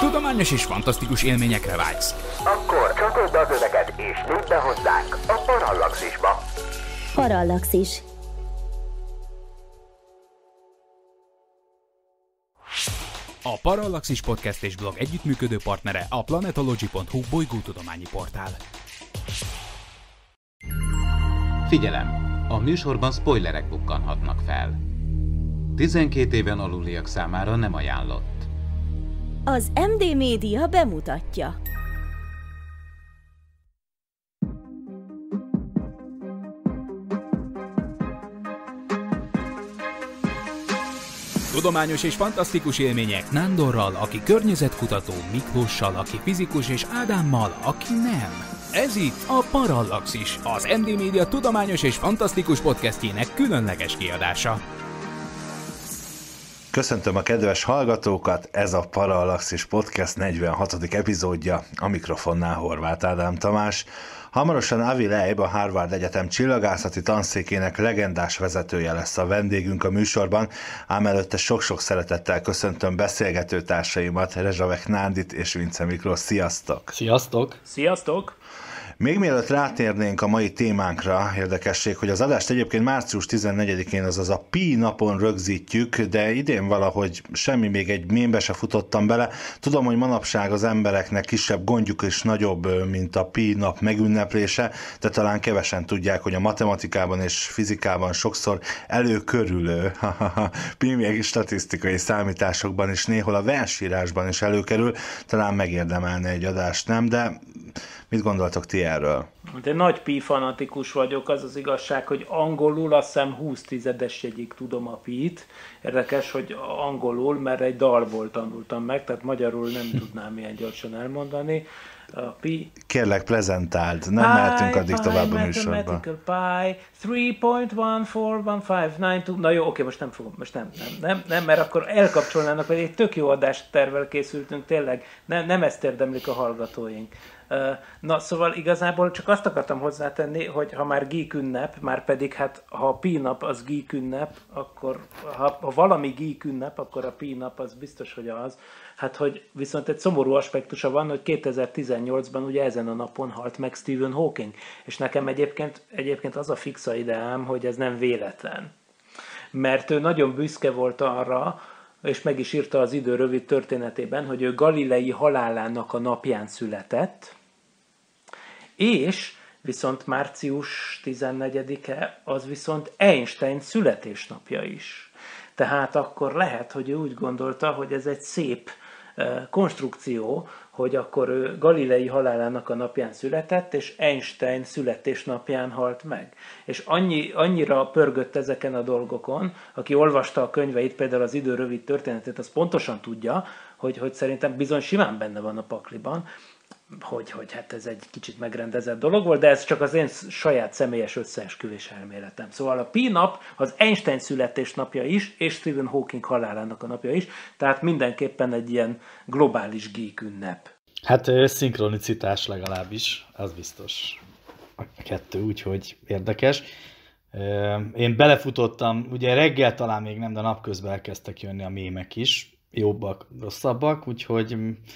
Tudományos és fantasztikus élményekre vágysz? Akkor csatold be az öveket és lépj be hozzánk a Parallaxisba. Parallaxis. A Parallaxis Podcast és blog együttműködő partnere a planetology.hu bolygótudományi portál. Figyelem! A műsorban spoilerek bukkanhatnak fel. 12 éven aluliak számára nem ajánlott. Az MD Média bemutatja. Tudományos és fantasztikus élmények Nándorral, aki környezetkutató, Miklóssal, aki fizikus, és Ádámmal, aki nem. Ez itt a Parallaxis, az MD Média tudományos és fantasztikus podcastjének különleges kiadása. Köszöntöm a kedves hallgatókat, ez a Parallaxis Podcast 46. epizódja, a mikrofonnál Horváth Ádám Tamás. Hamarosan Avi Leib, a Harvard Egyetem csillagászati tanszékének legendás vezetője lesz a vendégünk a műsorban, ám előtte sok-sok szeretettel köszöntöm beszélgető társaimat, Rezsavek Nándit és Vince Miklós. Sziasztok! Sziasztok! Sziasztok! Még mielőtt rátérnénk a mai témánkra, érdekesség, hogy az adást egyébként március 14-én, azaz a Pi napon rögzítjük, de idén valahogy semmi, még egy mémbe se futottam bele. Tudom, hogy manapság az embereknek kisebb gondjuk és nagyobb, mint a Pi nap megünneplése, de talán kevesen tudják, hogy a matematikában és fizikában sokszor előkörülő, Pi még statisztikai számításokban és néhol a versírásban is előkerül, talán megérdemelne egy adást, nem? De mit gondoltok ti erről? De nagy pi fanatikus vagyok, az az igazság, hogy angolul azt hiszem 20 tizedes jegyig tudom a pi-t. Érdekes, hogy angolul, mert egy dalból tanultam meg, tehát magyarul nem tudnám ilyen gyorsan elmondani. A pi... Kérlek, prezentáld, nem mehetünk addig tovább a műsorba. Pi 3.14159. Na jó, oké, most nem fogom, most nem, mert akkor elkapcsolnának, hogy egy tök jó adástervvel készültünk, tényleg, nem ezt érdemlik a hallgatóink. Na, szóval igazából csak azt akartam hozzátenni, hogy ha már geek ünnep, már pedig hát ha a Pi nap az geek ünnep, akkor ha valami geek ünnep, akkor a Pi nap az biztos, hogy az. Hát, hogy viszont egy szomorú aspektusa van, hogy 2018-ban ugye ezen a napon halt meg Stephen Hawking, és nekem egyébként az a fixa ideám, hogy ez nem véletlen. Mert ő nagyon büszke volt arra, és meg is írta az idő rövid történetében, hogy ő Galilei halálának a napján született, és viszont március 14-e az viszont Einstein születésnapja is. Tehát akkor lehet, hogy ő úgy gondolta, hogy ez egy szép konstrukció, hogy akkor ő Galilei halálának a napján született, és Einstein születésnapján halt meg. És annyira pörgött ezeken a dolgokon, aki olvasta a könyveit, például az idő rövid történetét, az pontosan tudja, hogy szerintem bizony simán benne van a pakliban, hogy hát ez egy kicsit megrendezett dolog volt, de ez csak az én saját személyes összeesküvés elméletem. Szóval a Pi nap az Einstein születésnapja is, és Stephen Hawking halálának a napja is, tehát mindenképpen egy ilyen globális geek ünnep. Hát szinkronicitás legalábbis, az biztos a kettő, úgyhogy érdekes. Én belefutottam, ugye reggel talán még nem, de napközben elkezdtek jönni a mémek is, jobbak, rosszabbak, úgyhogy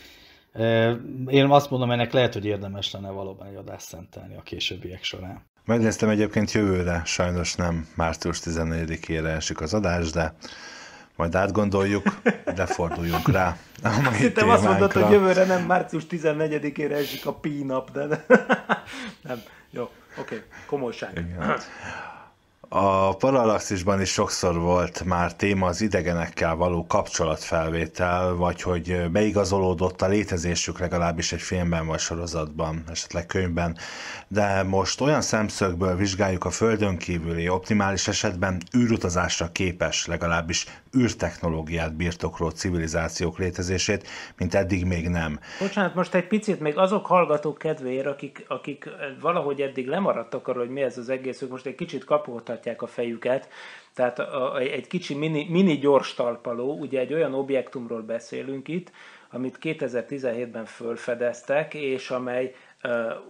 én azt mondom, ennek lehet, hogy érdemes lenne valóban egy adást szentelni a későbbiek során. Megnéztem egyébként jövőre, sajnos nem március 14-ére esik az adás, de majd átgondoljuk, de forduljunk rá a mai Szerintem azt mondod, hogy jövőre nem március 14-ére esik a Pi nap, de nem. Jó, oké, komolyság. Igen. A Parallaxisban is sokszor volt már téma az idegenekkel való kapcsolatfelvétel, vagy hogy beigazolódott a létezésük legalábbis egy filmben vagy sorozatban, esetleg könyvben. De most olyan szemszögből vizsgáljuk a Földön kívüli, optimális esetben űrutazásra képes, legalábbis űrtechnológiát birtokló civilizációk létezését, mint eddig még nem. Bocsánat, most egy picit még azok hallgatók kedvéért, akik valahogy eddig lemaradtak arról, hogy mi ez az egész, ők most egy kicsit kapoltatják a fejüket. Tehát egy kicsi mini gyors talpaló, ugye egy olyan objektumról beszélünk itt, amit 2017-ben fölfedeztek, és amely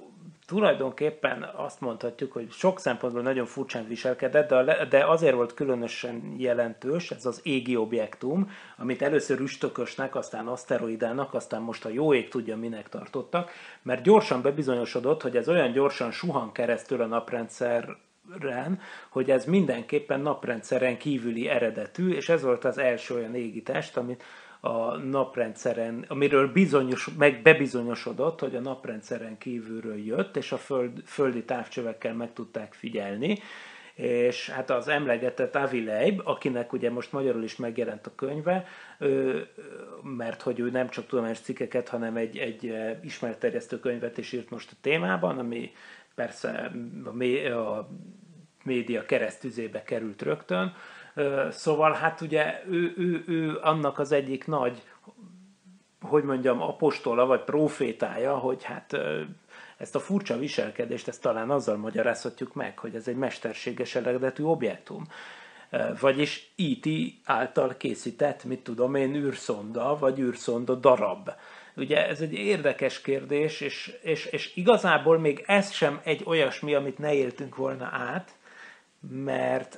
tulajdonképpen azt mondhatjuk, hogy sok szempontból nagyon furcsán viselkedett, de azért volt különösen jelentős ez az égi objektum, amit először üstökösnek, aztán aszteroidának, aztán most a jó ég tudja minek tartottak, mert gyorsan bebizonyosodott, hogy ez olyan gyorsan suhan keresztül a naprendszeren, hogy ez mindenképpen naprendszeren kívüli eredetű, és ez volt az első olyan égitest, amit a naprendszeren, amiről bebizonyosodott, hogy a naprendszeren kívülről jött, és a földi távcsövekkel meg tudták figyelni, és hát az emlegetett Avi Leib, akinek ugye most magyarul is megjelent a könyve, mert hogy ő nem csak tudományos cikkeket, hanem egy ismeretterjesztő könyvet is írt most a témában, ami persze a média keresztüzébe került rögtön. Szóval hát ugye ő annak az egyik nagy, hogy mondjam, apostola vagy profétája, hogy hát ezt a furcsa viselkedést, ezt talán azzal magyarázhatjuk meg, hogy ez egy mesterséges eredetű objektum. Vagyis E.T. által készített, mit tudom én, űrszonda, vagy űrszonda darab. Ugye ez egy érdekes kérdés, és igazából még ez sem egy olyasmi, amit ne éltünk volna át, mert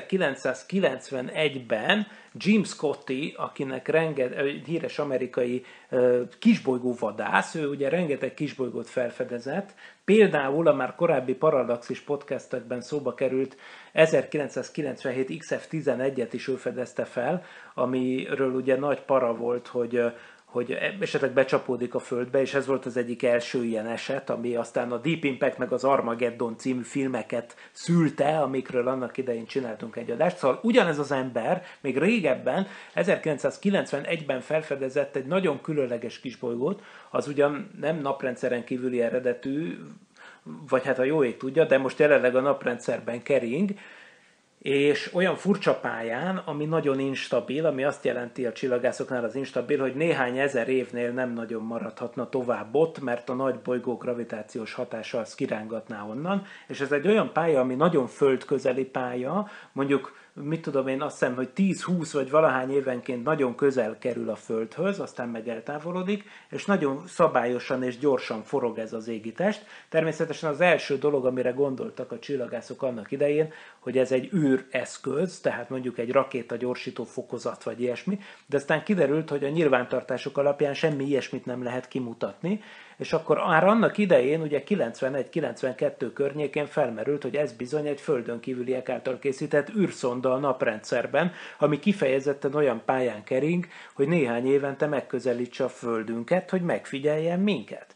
1991-ben Jim Scotty, akinek híres amerikai kisbolygóvadász, ő ugye rengeteg kisbolygót felfedezett, például a már korábbi Parallaxis podcastekben szóba került 1997 XF-11-et is ő fedezte fel, amiről ugye nagy para volt, hogy esetleg becsapódik a Földbe, és ez volt az egyik első ilyen eset, ami aztán a Deep Impact meg az Armageddon című filmeket szülte, amikről annak idején csináltunk egy adást. Szóval ugyanez az ember még régebben, 1991-ben felfedezett egy nagyon különleges kisbolygót, az ugyan nem naprendszeren kívüli eredetű, vagy hát a jó ég tudja, de most jelenleg a naprendszerben kering, és olyan furcsa pályán, ami nagyon instabil, ami azt jelenti a csillagászoknál az instabil, hogy néhány ezer évnél nem nagyon maradhatna tovább ott, mert a nagy bolygó gravitációs hatása az kirángatná onnan, és ez egy olyan pálya, ami nagyon földközeli pálya, mondjuk mit tudom én, azt hiszem, hogy 10-20 vagy valahány évenként nagyon közel kerül a Földhöz, aztán meg eltávolodik, és nagyon szabályosan és gyorsan forog ez az égitest. Természetesen az első dolog, amire gondoltak a csillagászok annak idején, hogy ez egy űreszköz, tehát mondjuk egy rakéta gyorsító fokozat vagy ilyesmi, de aztán kiderült, hogy a nyilvántartások alapján semmi ilyesmit nem lehet kimutatni, és akkor már annak idején, ugye 91-92 környékén felmerült, hogy ez bizony egy földön kívüliek által készített űrszonda a naprendszerben, ami kifejezetten olyan pályán kering, hogy néhány évente megközelítse a Földünket, hogy megfigyeljen minket.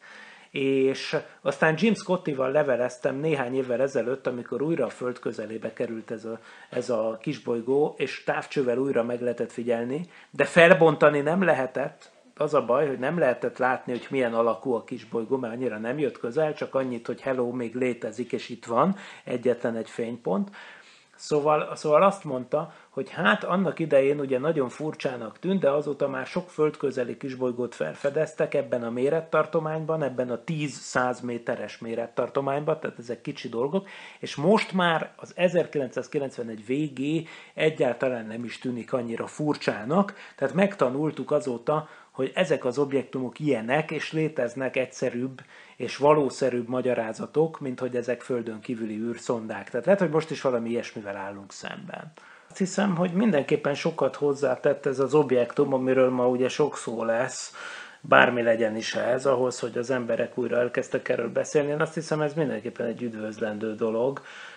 És aztán Jim Scottival leveleztem néhány évvel ezelőtt, amikor újra a Föld közelébe került ez a kisbolygó, és távcsővel újra meg lehetett figyelni, de felbontani nem lehetett. Az a baj, hogy nem lehetett látni, hogy milyen alakú a kisbolygó, mert annyira nem jött közel, csak annyit, hogy hello, még létezik, és itt van egyetlen egy fénypont. Szóval azt mondta, hogy hát annak idején ugye nagyon furcsának tűnt, de azóta már sok földközeli kisbolygót felfedeztek ebben a mérettartományban, ebben a 10-100 méteres mérettartományban, tehát ezek kicsi dolgok, és most már az 1991 végé egyáltalán nem is tűnik annyira furcsának, tehát megtanultuk azóta, hogy ezek az objektumok ilyenek, és léteznek egyszerűbb és valószerűbb magyarázatok, mint hogy ezek földön kívüli űrszondák. Tehát lehet, hogy most is valami ilyesmivel állunk szemben. Azt hiszem, hogy mindenképpen sokat hozzátett ez az objektum, amiről ma ugye sok szó lesz, bármi legyen is ez, ahhoz, hogy az emberek újra elkezdtek erről beszélni. Én azt hiszem, ez mindenképpen egy üdvözlendő dolog.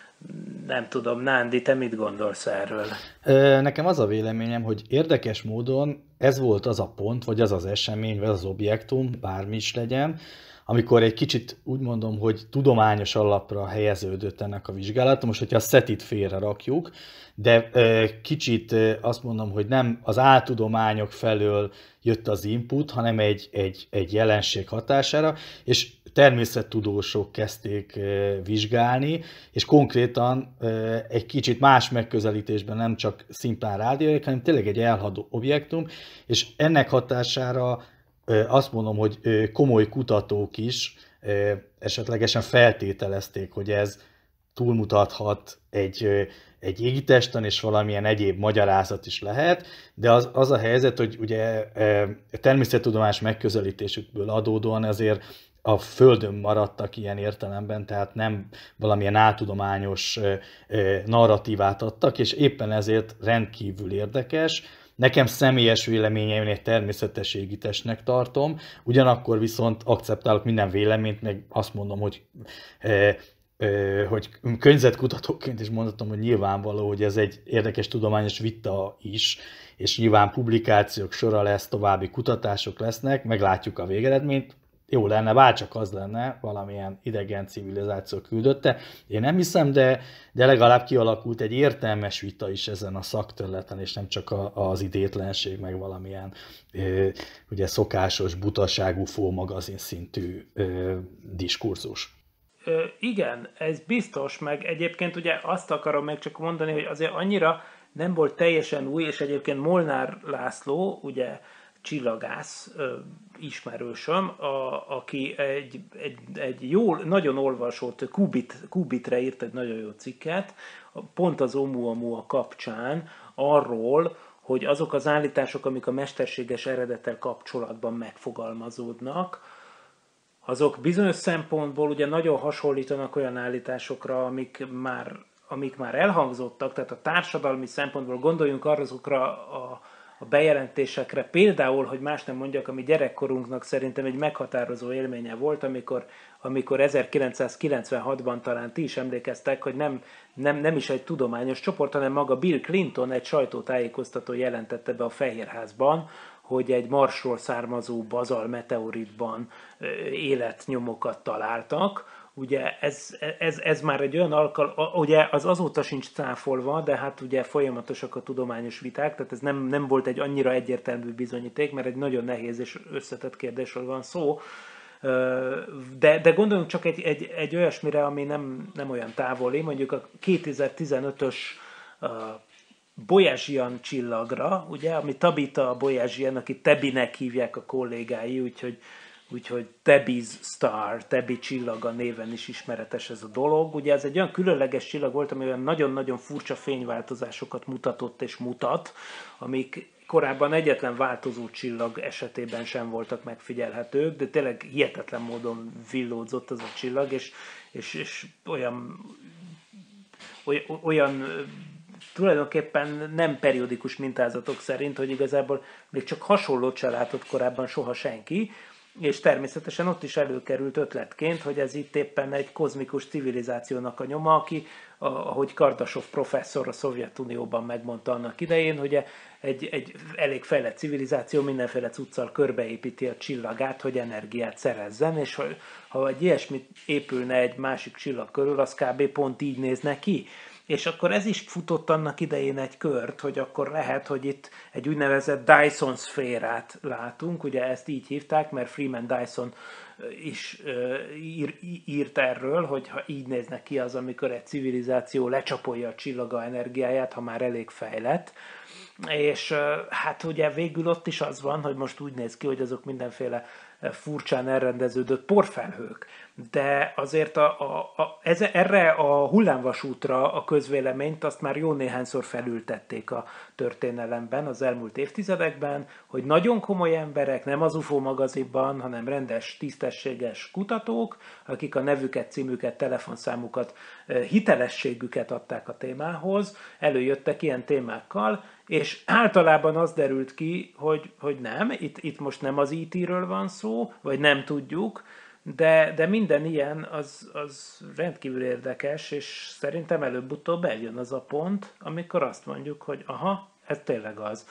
Nem tudom, Nándi, te mit gondolsz erről? Nekem az a véleményem, hogy érdekes módon ez volt az a pont, vagy az az esemény, vagy az objektum, bármi is legyen, amikor egy kicsit úgy mondom, hogy tudományos alapra helyeződött ennek a vizsgálata. Most, hogyha a SETI-t félre rakjuk, de kicsit azt mondom, hogy nem az áltudományok felől jött az input, hanem egy jelenség hatására, és természettudósok kezdték vizsgálni, és konkrétan egy kicsit más megközelítésben nem csak szimplán rádióik, hanem tényleg egy elhaladó objektum, és ennek hatására azt mondom, hogy komoly kutatók is esetlegesen feltételezték, hogy ez túlmutathat egy égitesten, és valamilyen egyéb magyarázat is lehet, de az a helyzet, hogy ugye természettudományos megközelítésükből adódóan azért a Földön maradtak ilyen értelemben, tehát nem valamilyen áltudományos narratívát adtak, és éppen ezért rendkívül érdekes. Nekem személyes véleményem, egy természetességitesnek tartom, ugyanakkor viszont akceptálok minden véleményt, meg azt mondom, hogy környezetkutatóként is mondhatom, hogy nyilvánvaló, hogy ez egy érdekes tudományos vita is, és nyilván publikációk sora lesz, további kutatások lesznek, meglátjuk a végeredményt. Jó lenne, bárcsak az lenne, valamilyen idegen civilizáció küldötte. Én nem hiszem, de legalább kialakult egy értelmes vita is ezen a szakterületen, és nem csak az idétlenség, meg valamilyen ugye szokásos butaságú magazin szintű diskurzus. Igen, ez biztos, meg egyébként ugye azt akarom meg csak mondani, hogy azért annyira nem volt teljesen új, és egyébként Molnár László, ugye csillagász ismerősöm, aki egy jó, nagyon olvasott Kubitre írt egy nagyon jó cikket, pont az Oumuamua kapcsán arról, hogy azok az állítások, amik a mesterséges eredettel kapcsolatban megfogalmazódnak, azok bizonyos szempontból ugye nagyon hasonlítanak olyan állításokra, amik már elhangzottak, tehát a társadalmi szempontból gondoljunk arra azokra a bejelentésekre, például, hogy más nem mondjak, ami gyerekkorunknak szerintem egy meghatározó élménye volt, amikor 1996-ban talán ti is emlékeztek, hogy nem is egy tudományos csoport, hanem maga Bill Clinton egy sajtótájékoztató jelentette be a Fehérházban, hogy egy Marsról származó bazal meteoritban életnyomokat találtak. Ugye ez már egy olyan ugye az azóta sincs cáfolva, de hát ugye folyamatosak a tudományos viták, tehát ez nem volt egy annyira egyértelmű bizonyíték, mert egy nagyon nehéz és összetett kérdésről van szó. De gondoljunk csak egy olyasmire, ami nem olyan távoli, mondjuk a 2015-ös Bolyazsian csillagra, ugye, ami Tabitha Bolyazsian, aki Tebinek hívják a kollégái, úgyhogy Tebi's Star, Tebi csillaga néven is ismeretes ez a dolog. Ugye ez egy olyan különleges csillag volt, ami olyan nagyon-nagyon furcsa fényváltozásokat mutatott és mutat, amik korábban egyetlen változó csillag esetében sem voltak megfigyelhetők, de tényleg hihetetlen módon villódzott az a csillag, és olyan tulajdonképpen nem periódikus mintázatok szerint, hogy igazából még csak hasonlót se látott korábban soha senki, és természetesen ott is előkerült ötletként, hogy ez itt éppen egy kozmikus civilizációnak a nyoma, aki, ahogy Kardasov professzor a Szovjetunióban megmondta annak idején, hogy egy elég fejlett civilizáció mindenféle cuccal körbeépíti a csillagát, hogy energiát szerezzen, és ha egy ilyesmit épülne egy másik csillag körül, az kb. Pont így nézne ki. És akkor ez is futott annak idején egy kört, hogy akkor lehet, hogy itt egy úgynevezett Dyson szférát látunk, ugye ezt így hívták, mert Freeman Dyson is írt erről, hogy ha így néznek ki az, amikor egy civilizáció lecsapolja a csillaga energiáját, ha már elég fejlett. És hát ugye végül ott is az van, hogy most úgy néz ki, hogy azok mindenféle furcsán elrendeződött porfelhők. De azért erre a hullámvasútra a közvéleményt azt már jó néhányszor felültették a történelemben az elmúlt évtizedekben, hogy nagyon komoly emberek, nem az UFO magazinban, hanem rendes, tisztességes kutatók, akik a nevüket, címüket, telefonszámukat, hitelességüket adták a témához, előjöttek ilyen témákkal, és általában az derült ki, hogy nem, itt most nem az IT-ről van szó, vagy nem tudjuk, de minden ilyen az rendkívül érdekes, és szerintem előbb-utóbb eljön az a pont, amikor azt mondjuk, hogy aha, ez tényleg az.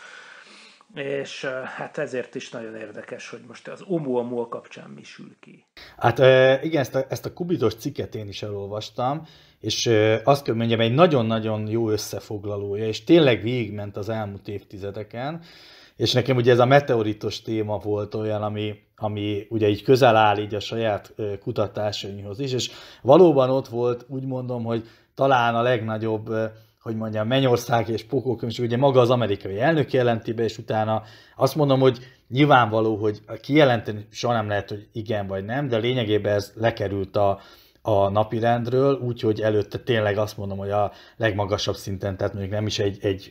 És hát ezért is nagyon érdekes, hogy most az Oumuamua kapcsán mi sül ki. Hát igen, ezt a Kubitos cikket én is elolvastam, és azt kell mondjam, egy nagyon-nagyon jó összefoglalója, és tényleg végigment az elmúlt évtizedeken, és nekem ugye ez a meteoritos téma volt olyan, ami ugye így közel áll így a saját kutatásainkhoz is, és valóban ott volt, úgy mondom, hogy talán a legnagyobb, hogy mondjam, mennyország és pokókönyv, és ugye maga az amerikai elnök jelenti be, és utána azt mondom, hogy nyilvánvaló, hogy kijelenteni soha nem lehet, hogy igen vagy nem, de lényegében ez lekerült a napirendről, úgyhogy előtte tényleg azt mondom, hogy a legmagasabb szinten, tehát mondjuk nem is egy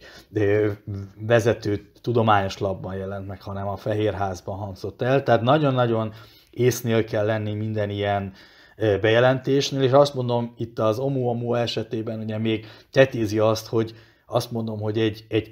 vezető tudományos labban jelent meg, hanem a Fehérházban hangzott el. Tehát nagyon-nagyon észnél kell lenni minden ilyen bejelentésnél, és azt mondom, itt az Oumuamua esetében ugye még tetézi azt, hogy azt mondom, hogy egy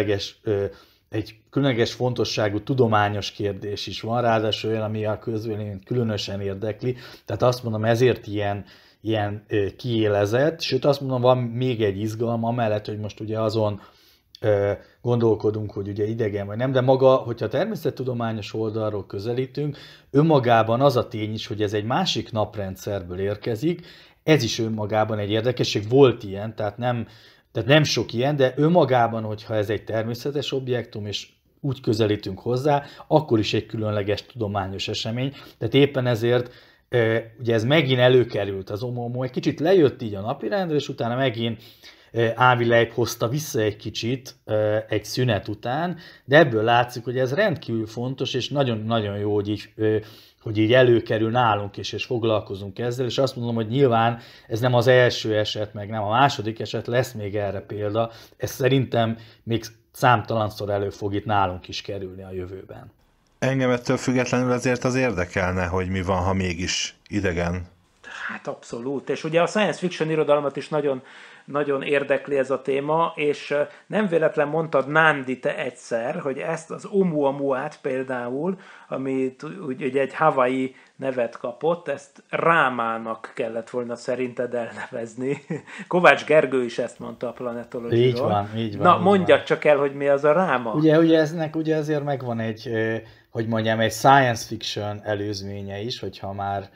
különleges fontosságú tudományos kérdés is van, ráadásul olyan, ami a közvéleményt különösen érdekli. Tehát azt mondom, ezért ilyen kiélezett, sőt azt mondom, van még egy izgalma, amellett, hogy most ugye azon gondolkodunk, hogy ugye idegen vagy nem, de maga, hogyha természettudományos oldalról közelítünk, önmagában az a tény is, hogy ez egy másik naprendszerből érkezik, ez is önmagában egy érdekesség, volt ilyen, tehát nem sok ilyen, de önmagában, hogyha ez egy természetes objektum, és úgy közelítünk hozzá, akkor is egy különleges tudományos esemény. Tehát éppen ezért ugye ez megint előkerült az Oumuamua, egy kicsit lejött így a napirendre, és utána megint Avi Leib hozta vissza egy kicsit egy szünet után, de ebből látszik, hogy ez rendkívül fontos, és nagyon-nagyon jó, hogy így előkerül nálunk is, és foglalkozunk ezzel, és azt mondom, hogy nyilván ez nem az első eset, meg nem a második eset, lesz még erre példa, ez szerintem még számtalanszor elő fog itt nálunk is kerülni a jövőben. Engem ettől függetlenül azért az érdekelne, hogy mi van, ha mégis idegen. Hát abszolút, és ugye a science fiction irodalmat is nagyon érdekli ez a téma, és nem véletlen mondtad, Nándi, te egyszer, hogy ezt az Oumuamuát például, amit ugye egy Hawaii nevet kapott, ezt Rámának kellett volna szerinted elnevezni. Kovács Gergő is ezt mondta a Planetology-ról. Így van. Na, mondjad csak el, hogy mi az a Ráma. Ugye eznek ugye azért megvan egy, hogy mondjam, egy science fiction előzménye is, hogyha már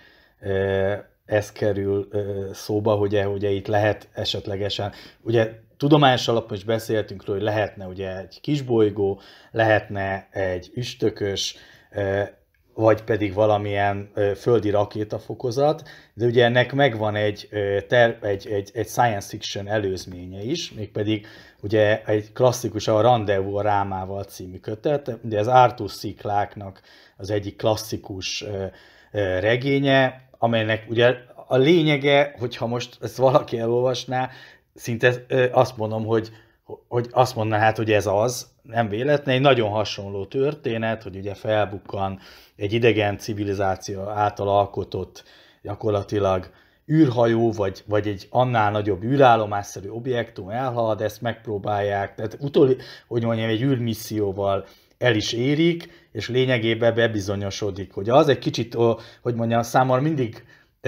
ez kerül szóba, ugye itt lehet esetlegesen, ugye tudományos alapon is beszéltünk róla, hogy lehetne ugye egy kisbolygó, lehetne egy üstökös, vagy pedig valamilyen földi rakétafokozat, de ugye ennek megvan egy science fiction előzménye is, mégpedig ugye egy klasszikus, a Rendezvous a Rámával című kötet, ugye az Arthur C. Clarke-nak az egyik klasszikus regénye, amelynek ugye a lényege, hogyha most ezt valaki elolvasná, szinte azt mondom, hogy azt mondaná, hát, hogy ez az, nem véletlen, egy nagyon hasonló történet, hogy ugye felbukkan egy idegen civilizáció által alkotott gyakorlatilag űrhajó, vagy egy annál nagyobb űrállomásszerű objektum elhalad, ezt megpróbálják, tehát hogy mondjam, egy űrmisszióval el is érik, és lényegében bebizonyosodik, hogy az egy kicsit, hogy mondjam, számomra mindig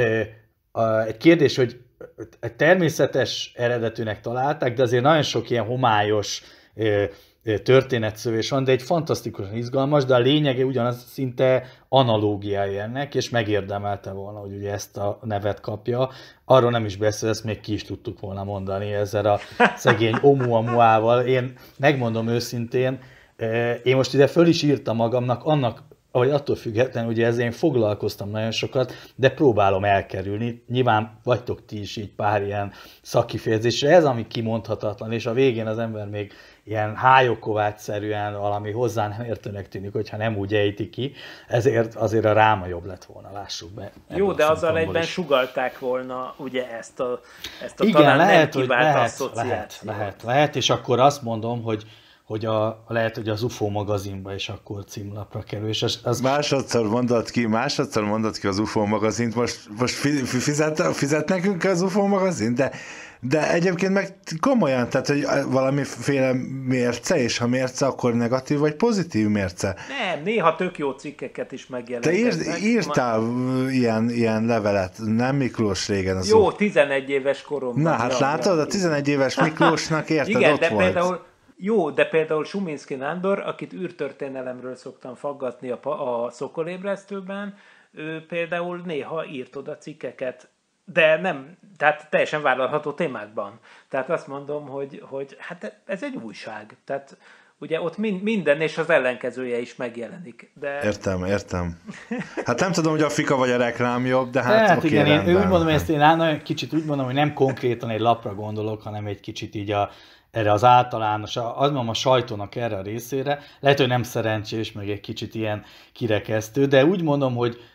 egy kérdés, hogy természetes eredetűnek találták, de azért nagyon sok ilyen homályos történetszövés van, de egy fantasztikusan izgalmas, de a lényege ugyanaz, szinte analógiája ennek, és megérdemelte volna, hogy ugye ezt a nevet kapja. Arról nem is beszél, ezt még ki is tudtuk volna mondani ezzel a szegény Oumuamuával. Én megmondom őszintén, én most ide föl is írtam magamnak, vagy attól függetlenül, ugye ezzel én foglalkoztam nagyon sokat, de próbálom elkerülni. Nyilván vagytok ti is így pár ilyen szakkifejezésre, ez ami kimondhatatlan, és a végén az ember még ilyen hájokovács-szerűen valami hozzá nem értőnek tűnik, hogyha nem úgy ejti ki, ezért azért a Ráma jobb lett volna, lássuk be. Jó, de azzal egyben sugallták volna ugye ezt a igen, talán lehet, nem kivált asszociációt. Lehet, és akkor azt mondom, hogy lehet, hogy az UFO magazinba is akkor címlapra kerül. És az... Másodszor mondod ki az UFO magazint, most fizet nekünk az UFO magazin, de egyébként meg komolyan, tehát hogy valamiféle mérce, és ha mérce, akkor negatív vagy pozitív mérce. Nem, néha tök jó cikkeket is megjelentetnek. Te írtál ilyen levelet, nem Miklós régen? Az jó, 11 éves koromban. Na hát látod, a 11 éves Miklósnak érted, igen, ott volt. De például Suminski Nándor, akit űrtörténelemről szoktam faggatni a Szokolébresztőben, ő például néha írt oda cikkeket, de nem, tehát teljesen vállalható témákban. Tehát azt mondom, hogy hát ez egy újság. Tehát ugye ott minden és az ellenkezője is megjelenik. De... Értem. Hát nem tudom, hogy a fika vagy a reklám jobb, de hát oké, igen, rendben. Én úgy mondom, ezt én nagyon kicsit úgy mondom, hogy nem konkrétan egy lapra gondolok, hanem egy kicsit így erre az általános, azt mondom a sajtónak erre a részére, lehet, hogy nem szerencsés, meg egy kicsit ilyen kirekesztő, de úgy mondom,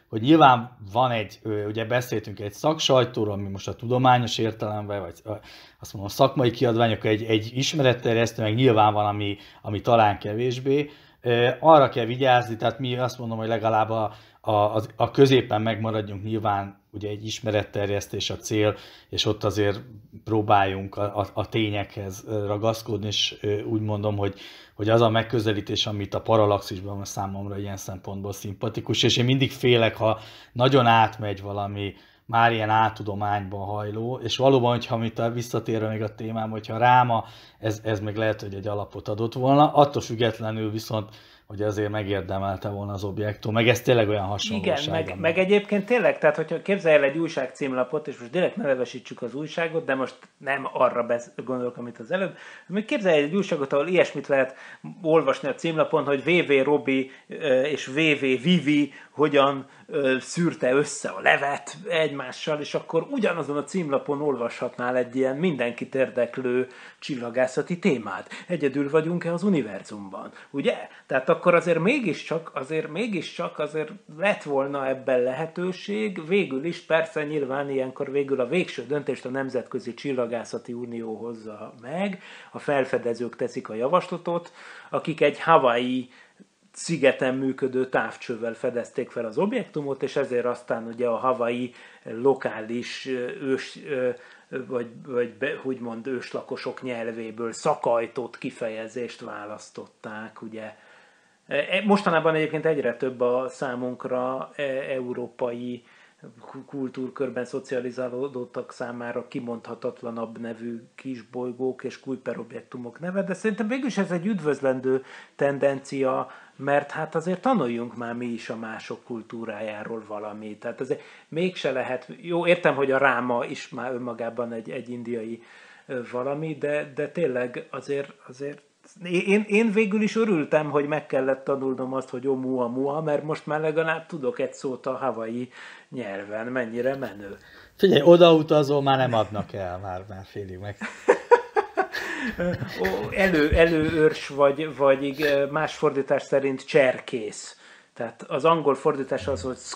hogy nyilván van ugye beszéltünk egy szaksajtóról, ami most a tudományos értelemben, vagy azt mondom, a szakmai kiadványok egy ismeretterjesztő, meg nyilván van, ami talán kevésbé. Arra kell vigyázni, tehát mi azt mondom, hogy legalább a középen megmaradjunk, nyilván ugye egy ismeretterjesztés a cél, és ott azért próbáljunk a tényekhez ragaszkodni, és úgy mondom, hogy az a megközelítés, amit a Parallaxisban számomra ilyen szempontból szimpatikus, és én mindig félek, ha nagyon átmegy valami, már ilyen áltudományban hajló, és valóban, hogyha visszatérve még a témám, hogyha Ráma, ez meg lehet, hogy egy alapot adott volna, attól függetlenül viszont, hogy azért megérdemelte volna az objektum, meg ez tényleg olyan hasonlóság. Igen, meg egyébként tényleg, tehát hogyha képzelj el egy újság címlapot, és most direkt nevesítsük az újságot, de most nem arra gondolok, amit az előbb, még képzelj el egy újságot, ahol ilyesmit lehet olvasni a címlapon, hogy VV Robi és VV Vivi hogyan szűrte össze a levet egymással, és akkor ugyanazon a címlapon olvashatnál egy ilyen mindenkit érdeklő csillagászati témát. Egyedül vagyunk-e az univerzumban, ugye? Tehát akkor azért mégiscsak lett volna ebben lehetőség, végül is persze nyilván ilyenkor végül a végső döntést a Nemzetközi Csillagászati Unió hozza meg, a felfedezők teszik a javaslatot, akik egy Hawaii szigeten működő távcsővel fedezték fel az objektumot, és ezért aztán ugye a Hawaii lokális úgymond őslakosok nyelvéből szakajtott kifejezést választották, ugye. Mostanában egyébként egyre több a számunkra európai kultúrkörben szocializálódottak számára kimondhatatlanabb nevű kisbolygók és Kuiper objektumok neve, de szerintem végülis ez egy üdvözlendő tendencia, mert hát azért tanuljunk már mi is a mások kultúrájáról valamit. Tehát azért mégse lehet, jó, értem, hogy a Ráma is már önmagában egy indiai valami, de tényleg azért én végül is örültem, hogy meg kellett tanulnom azt, hogy Oumuamua, mert most már legalább tudok egy szót a Hawaii nyelven, mennyire menő. Figyelj, odautazol, már nem adnak el, már félig meg. Előőrs vagy más fordítás szerint cserkész. Tehát az angol fordítás az, hogy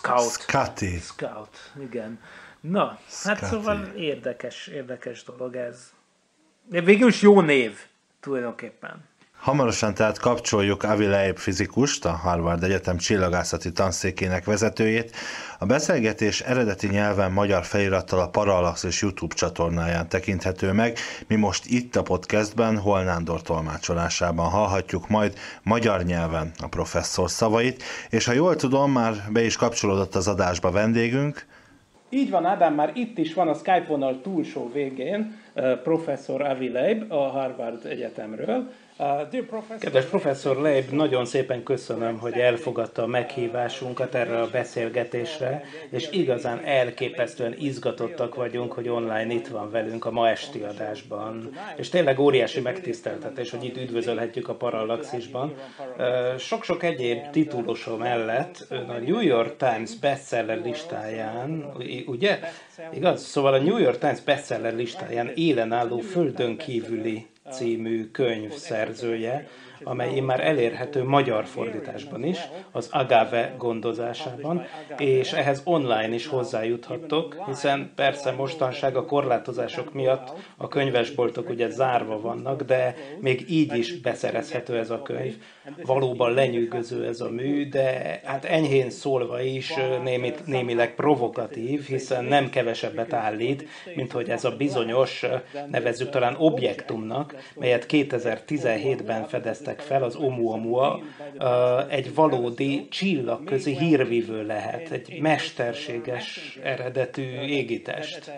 scout, igen. Na, hát szóval érdekes dolog ez. Végül is jó név, tulajdonképpen. Hamarosan tehát kapcsoljuk Avi Leib fizikust, a Harvard Egyetem csillagászati tanszékének vezetőjét. A beszélgetés eredeti nyelven magyar felirattal a Parallaxis YouTube csatornáján tekinthető meg. Mi most itt a podcastben Hol Nándor tolmácsolásában hallhatjuk majd magyar nyelven a professzor szavait, és ha jól tudom, már be is kapcsolódott az adásba vendégünk. Így van, Ádám, már itt is van a Skype vonal túlsó végén professzor Avi Leib a Harvard Egyetemről. Kedves professzor Leib, nagyon szépen köszönöm, hogy elfogadta a meghívásunkat erre a beszélgetésre, és igazán elképesztően izgatottak vagyunk, hogy online itt van velünk a ma esti adásban. És tényleg óriási megtiszteltetés, hogy itt üdvözölhetjük a Parallaxisban. Sok-sok egyéb titulosom mellett ön a New York Times bestseller listáján, ugye? Igaz? Szóval a New York Times bestseller listáján élen álló Földön kívüli című könyv szerzője, amely immár elérhető magyar fordításban is, az Agave gondozásában, és ehhez online is hozzájuthattok, hiszen persze mostanság a korlátozások miatt a könyvesboltok ugye zárva vannak, de még így is beszerezhető ez a könyv. Valóban lenyűgöző ez a mű, de hát enyhén szólva is némileg provokatív, hiszen nem kevesebbet állít, mint hogy ez a bizonyos, nevezzük talán objektumnak, melyet 2017-ben fedeztek fel, az Oumuamua, egy valódi csillagközi hírvívő lehet, egy mesterséges eredetű égitest.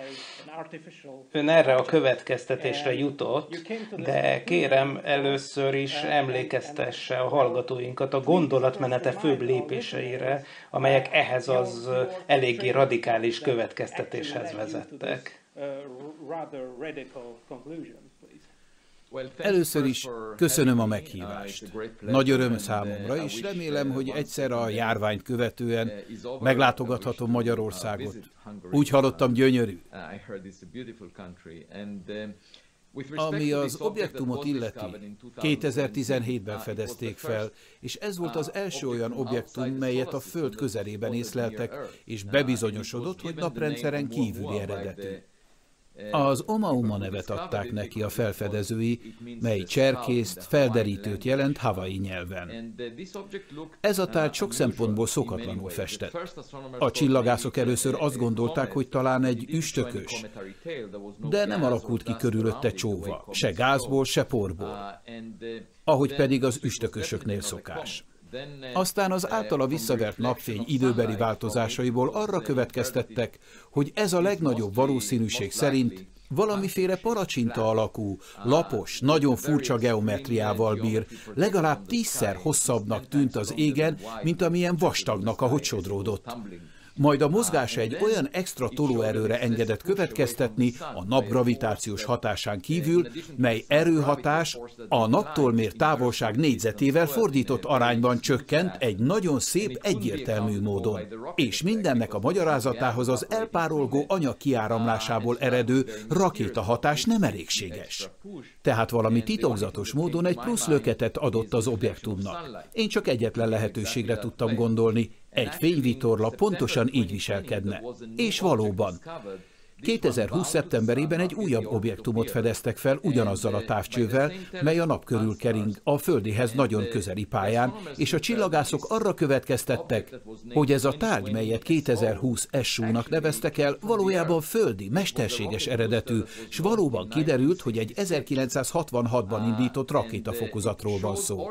Ön erre a következtetésre jutott, de kérem először is emlékeztesse a hallgatóinkat a gondolatmenete főbb lépéseire, amelyek ehhez az eléggé radikális következtetéshez vezettek. Először is köszönöm a meghívást. Nagy öröm számomra, és remélem, hogy egyszer a járványt követően meglátogathatom Magyarországot. Úgy hallottam, gyönyörű. Ami az objektumot illeti, 2017-ben fedezték fel, és ez volt az első olyan objektum, melyet a Föld közelében észleltek, és bebizonyosodott, hogy naprendszeren kívüli eredetű. Az Oumuamua nevet adták neki a felfedezői, mely cserkészt, felderítőt jelent Hawaii nyelven. Ez a tárgy sok szempontból szokatlanul festett. A csillagászok először azt gondolták, hogy talán egy üstökös, de nem alakult ki körülötte csóva, se gázból, se porból, ahogy pedig az üstökösöknél szokás. Aztán az általa visszavert napfény időbeli változásaiból arra következtettek, hogy ez a legnagyobb valószínűség szerint valamiféle palacsinta alakú, lapos, nagyon furcsa geometriával bír, legalább 10-szer hosszabbnak tűnt az égen, mint amilyen vastagnak, ahogy sodródott. Majd a mozgása egy olyan extra tolóerőre engedett következtetni a nap gravitációs hatásán kívül, mely erőhatás a naptól mért távolság négyzetével fordított arányban csökkent egy nagyon szép, egyértelmű módon. És mindennek a magyarázatához az elpárolgó anyag kiáramlásából eredő rakétahatás nem elégséges. Tehát valami titokzatos módon egy plusz löketet adott az objektumnak. Én csak egyetlen lehetőségre tudtam gondolni, egy fényvitorla pontosan így viselkedne. És valóban. 2020. szeptemberében egy újabb objektumot fedeztek fel ugyanazzal a távcsővel, mely a nap körül kering a Földéhez nagyon közeli pályán, és a csillagászok arra következtettek, hogy ez a tárgy, melyet 2020 SU-nak neveztek el, valójában földi, mesterséges eredetű, s valóban kiderült, hogy egy 1966-ban indított rakétafokozatról van szó.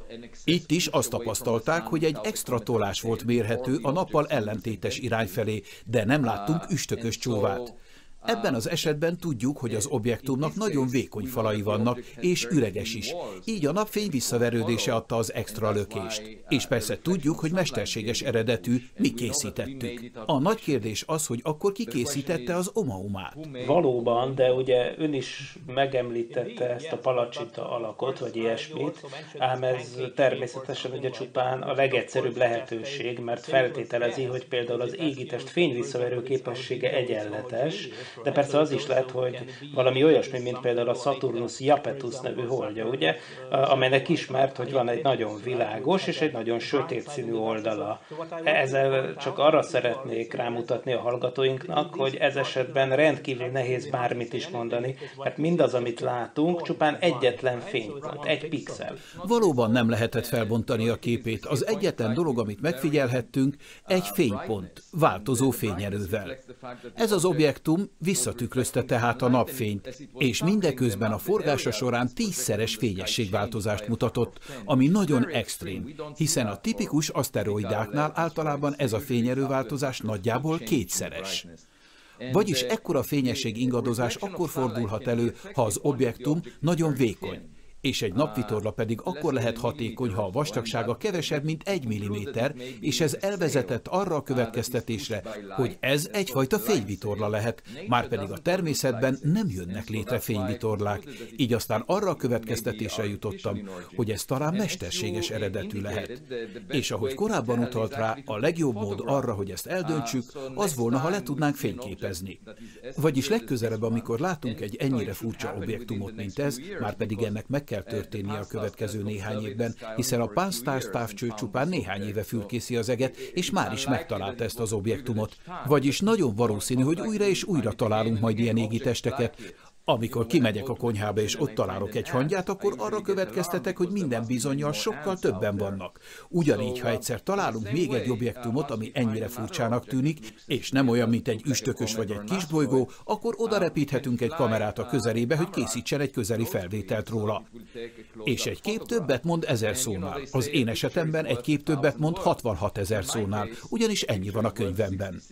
Itt is azt tapasztalták, hogy egy extra tolás volt mérhető a nappal ellentétes irány felé, de nem láttunk üstökös csóvát. Ebben az esetben tudjuk, hogy az objektumnak nagyon vékony falai vannak, és üreges is. Így a napfény visszaverődése adta az extra lökést. És persze tudjuk, hogy mesterséges eredetű, mi készítettük. A nagy kérdés az, hogy akkor ki készítette az Oumuamát. Valóban, de ugye ön is megemlítette ezt a palacsinta alakot, vagy ilyesmit, ám ez természetesen ugye csupán a legegyszerűbb lehetőség, mert feltételezi, hogy például az égitest fényvisszaverő képessége egyenletes, de persze az is lehet, hogy valami olyasmi, mint például a Saturnus Iapetus nevű holdja, ugye, amelynek ismert, hogy van egy nagyon világos és egy nagyon sötét színű oldala. Ezzel csak arra szeretnék rámutatni a hallgatóinknak, hogy ez esetben rendkívül nehéz bármit is mondani, mert mindaz, amit látunk, csupán egyetlen fénypont, egy pixel. Valóban nem lehetett felbontani a képét. Az egyetlen dolog, amit megfigyelhettünk, egy fénypont, változó fényerővel. Ez az objektum visszatükrözte tehát a napfényt, és mindeközben a forgása során 10-szeres fényességváltozást mutatott, ami nagyon extrém, hiszen a tipikus aszteroidáknál általában ez a fényerőváltozás nagyjából 2-szeres. Vagyis ekkora fényesség ingadozás akkor fordulhat elő, ha az objektum nagyon vékony, és egy napvitorla pedig akkor lehet hatékony, ha a vastagsága kevesebb, mint 1 mm, és ez elvezetett arra a következtetésre, hogy ez egyfajta fényvitorla lehet, márpedig a természetben nem jönnek létre fényvitorlák, így aztán arra a következtetésre jutottam, hogy ez talán mesterséges eredetű lehet. És ahogy korábban utalt rá, a legjobb mód arra, hogy ezt eldöntsük, az volna, ha le tudnánk fényképezni. Vagyis legközelebb, amikor látunk egy ennyire furcsa objektumot, mint ez, márpedig ennek meg kell történnie a következő néhány évben, hiszen a Pan-STARRS távcső csupán néhány éve fürkészi az eget, és már is megtalálta ezt az objektumot. Vagyis nagyon valószínű, hogy újra és újra találunk majd ilyen égitesteket. Amikor kimegyek a konyhába és ott találok egy hangyát, akkor arra következtetek, hogy minden bizonnyal sokkal többen vannak. Ugyanígy, ha egyszer találunk még egy objektumot, ami ennyire furcsának tűnik, és nem olyan, mint egy üstökös vagy egy kisbolygó, akkor oda repíthetünk egy kamerát a közelébe, hogy készítsen egy közeli felvételt róla. És egy kép többet mond 1000 szónál. Az én esetemben egy kép többet mond 66 000 szónál, ugyanis ennyi van a könyvemben.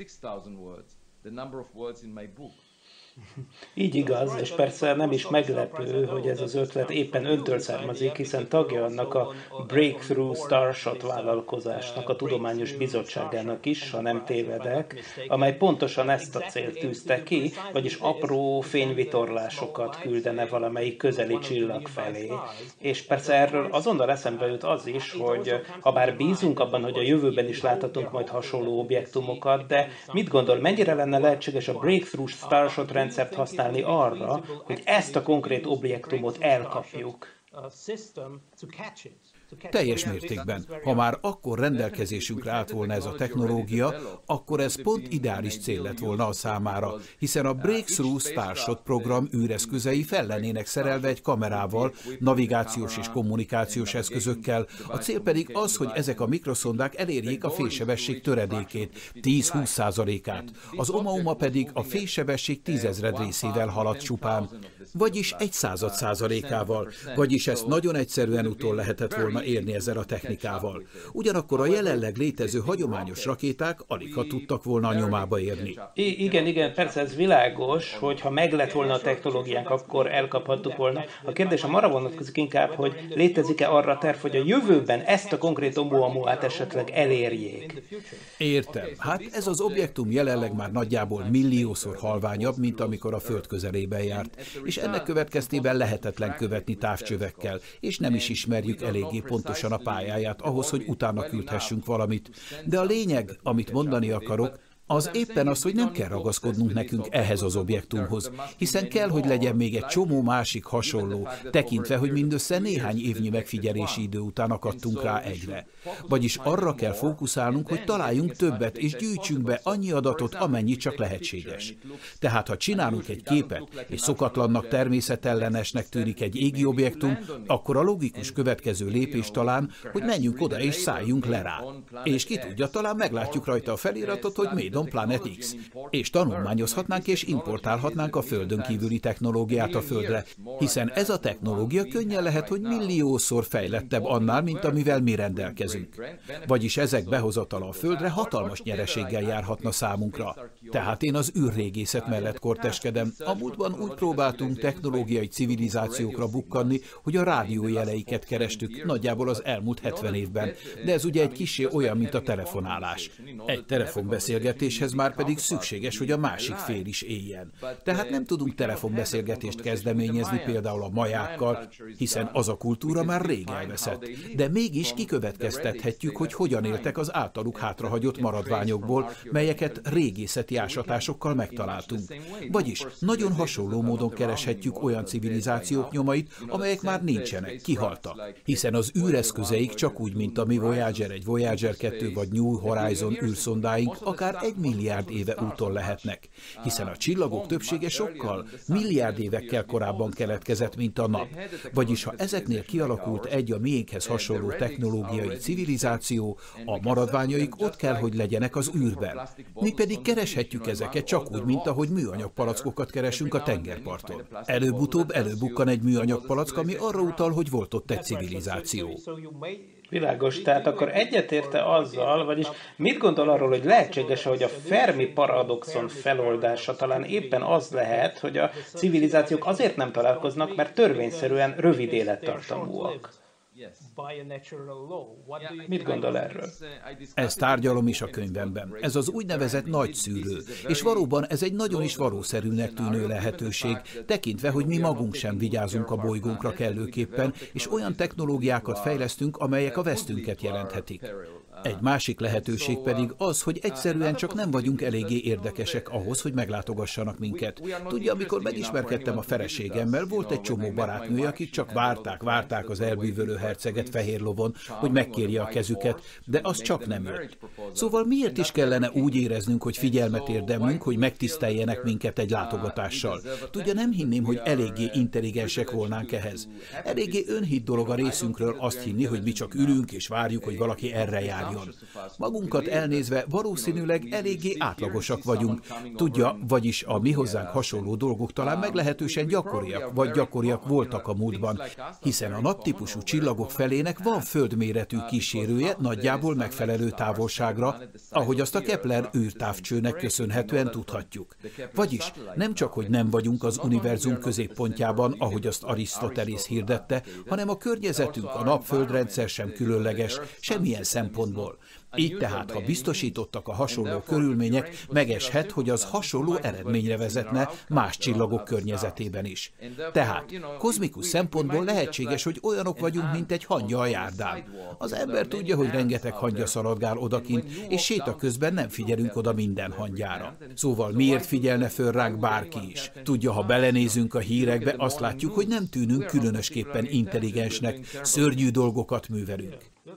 Így igaz, és persze nem is meglepő, hogy ez az ötlet éppen öntől származik, hiszen tagja annak a Breakthrough Starshot vállalkozásnak, a Tudományos Bizottságának is, ha nem tévedek, amely pontosan ezt a célt tűzte ki, vagyis apró fényvitorlásokat küldene valamelyik közeli csillag felé. És persze erről azonnal eszembe jut az is, hogy ha bár bízunk abban, hogy a jövőben is láthatunk majd hasonló objektumokat, de mit gondol, mennyire lenne lehetséges a Breakthrough Starshot rendszert használni arra, hogy ezt a konkrét objektumot elkapjuk. Teljes mértékben. Ha már akkor rendelkezésünkre állt volna ez a technológia, akkor ez pont ideális cél lett volna a számára, hiszen a Breakthrough Starshot program űreszközei fel lennének szerelve egy kamerával, navigációs és kommunikációs eszközökkel, a cél pedig az, hogy ezek a mikroszondák elérjék a félsebesség töredékét, 10-20%-át, az Oumuamua pedig a félsebesség 10 000 részével haladt csupán, vagyis 1/100%-ával, vagyis ezt nagyon egyszerűen utol lehetett volna érni ezzel a technikával. Ugyanakkor a jelenleg létező hagyományos rakéták aligha tudtak volna a nyomába érni. Igen, persze ez világos, hogy ha meg lett volna a technológiánk, akkor elkaphattuk volna. A kérdésem arra vonatkozik inkább, hogy létezik-e arra terv, hogy a jövőben ezt a konkrét Oumuamuát esetleg elérjék? Értem. Hát ez az objektum jelenleg már nagyjából milliószor halványabb, mint amikor a Föld közelében járt, és ennek következtében lehetetlen követni távcsövekkel, és nem is ismerjük eléggé pontosan a pályáját ahhoz, hogy utána küldhessünk valamit. De a lényeg, amit mondani akarok, az éppen az, hogy nem kell ragaszkodnunk nekünk ehhez az objektumhoz, hiszen kell, hogy legyen még egy csomó másik hasonló, tekintve, hogy mindössze néhány évnyi megfigyelési idő után akadtunk rá egyre. Vagyis arra kell fókuszálnunk, hogy találjunk többet, és gyűjtsünk be annyi adatot, amennyi csak lehetséges. Tehát, ha csinálunk egy képet, és szokatlannak, természetellenesnek tűnik egy égi objektum, akkor a logikus következő lépés talán, hogy menjünk oda és szálljunk le rá. És ki tudja, talán meglátjuk rajta a feliratot, hogy Made on Planet X, és tanulmányozhatnánk és importálhatnánk a Földön kívüli technológiát a Földre, hiszen ez a technológia könnyen lehet, hogy milliószor fejlettebb annál, mint amivel mi rendelkezünk. Vagyis ezek behozatala a Földre hatalmas nyereséggel járhatna számunkra. Tehát én az űrrégészet mellett korteskedem. A múltban úgy próbáltunk technológiai civilizációkra bukkanni, hogy a rádiójeleiket kerestük, nagyjából az elmúlt 70 évben, de ez ugye egy kissé olyan, mint a telefonálás. Egy telefonbeszélgetéshez már pedig szükséges, hogy a másik fél is éljen. Tehát nem tudunk telefonbeszélgetést kezdeményezni például a majákkal, hiszen az a kultúra már rég elveszett. De mégis kikövetkeztethetjük, hogy hogyan éltek az általuk hátrahagyott maradványokból, melyeket régészeti ásatásokkal megtaláltunk. Vagyis nagyon hasonló módon kereshetjük olyan civilizációk nyomait, amelyek már nincsenek, kihaltak. Hiszen az űreszközeik csak úgy, mint a mi Voyager 1, Voyager 2 vagy New Horizon űrszondáink akár 1 milliárd éve úton lehetnek. Hiszen a csillagok többsége sokkal, milliárd évekkel korábban keletkezett, mint a nap. Vagyis ha ezeknél kialakult egy a miénkhez hasonló technológiai civilizáció, a maradványaik ott kell, hogy legyenek az űrben. Mi pedig kereshetjük ezeket csak úgy, mint ahogy műanyag palackokat keresünk a tengerparton. Előbb-utóbb előbukkan egy műanyag palack, ami arra utal, hogy volt ott egy civilizáció. Világos, tehát akkor egyetérte azzal, vagyis mit gondol arról, hogy lehetséges, hogy a Fermi paradoxon feloldása talán éppen az lehet, hogy a civilizációk azért nem találkoznak, mert törvényszerűen rövid élettartamúak. Mit gondol erről? Ezt tárgyalom is a könyvemben. Ez az úgynevezett nagy szűrő, és valóban ez egy nagyon is valószerűnek tűnő lehetőség, tekintve, hogy mi magunk sem vigyázunk a bolygónkra kellőképpen, és olyan technológiákat fejlesztünk, amelyek a vesztünket jelenthetik. Egy másik lehetőség pedig az, hogy egyszerűen csak nem vagyunk eléggé érdekesek ahhoz, hogy meglátogassanak minket. Tudja, amikor megismerkedtem a feleségemmel, volt egy csomó barátnője, akik csak várták az elbűvölő herceget fehér lovon, hogy megkérje a kezüket, de az csak nem jött. Szóval miért is kellene úgy éreznünk, hogy figyelmet érdemlünk, hogy megtiszteljenek minket egy látogatással? Tudja, nem hinném, hogy eléggé intelligensek volnánk ehhez. Eléggé önhitt dolog a részünkről azt hinni, hogy mi csak ülünk és várjuk, hogy valaki erre járjon. Magunkat elnézve valószínűleg eléggé átlagosak vagyunk. Tudja, vagyis a mi hozzánk hasonló dolgok talán meglehetősen gyakoriak, vagy gyakoriak voltak a múltban, hiszen a naptípusú csillagok felének van földméretű kísérője nagyjából megfelelő távolságra, ahogy azt a Kepler űrtávcsőnek köszönhetően tudhatjuk. Vagyis nem csak, hogy nem vagyunk az univerzum középpontjában, ahogy azt Arisztotelész hirdette, hanem a környezetünk, a napföldrendszer sem különleges, semmilyen szempontból. Így tehát, ha biztosítottak a hasonló körülmények, megeshet, hogy az hasonló eredményre vezetne más csillagok környezetében is. Tehát, kozmikus szempontból lehetséges, hogy olyanok vagyunk, mint egy hangya a járdán. Az ember tudja, hogy rengeteg hangya szaladgál odakint, és séta közben nem figyelünk oda minden hangyára. Szóval miért figyelne föl ránk bárki is? Tudja, ha belenézünk a hírekbe, azt látjuk, hogy nem tűnünk különösképpen intelligensnek, szörnyű dolgokat művelünk.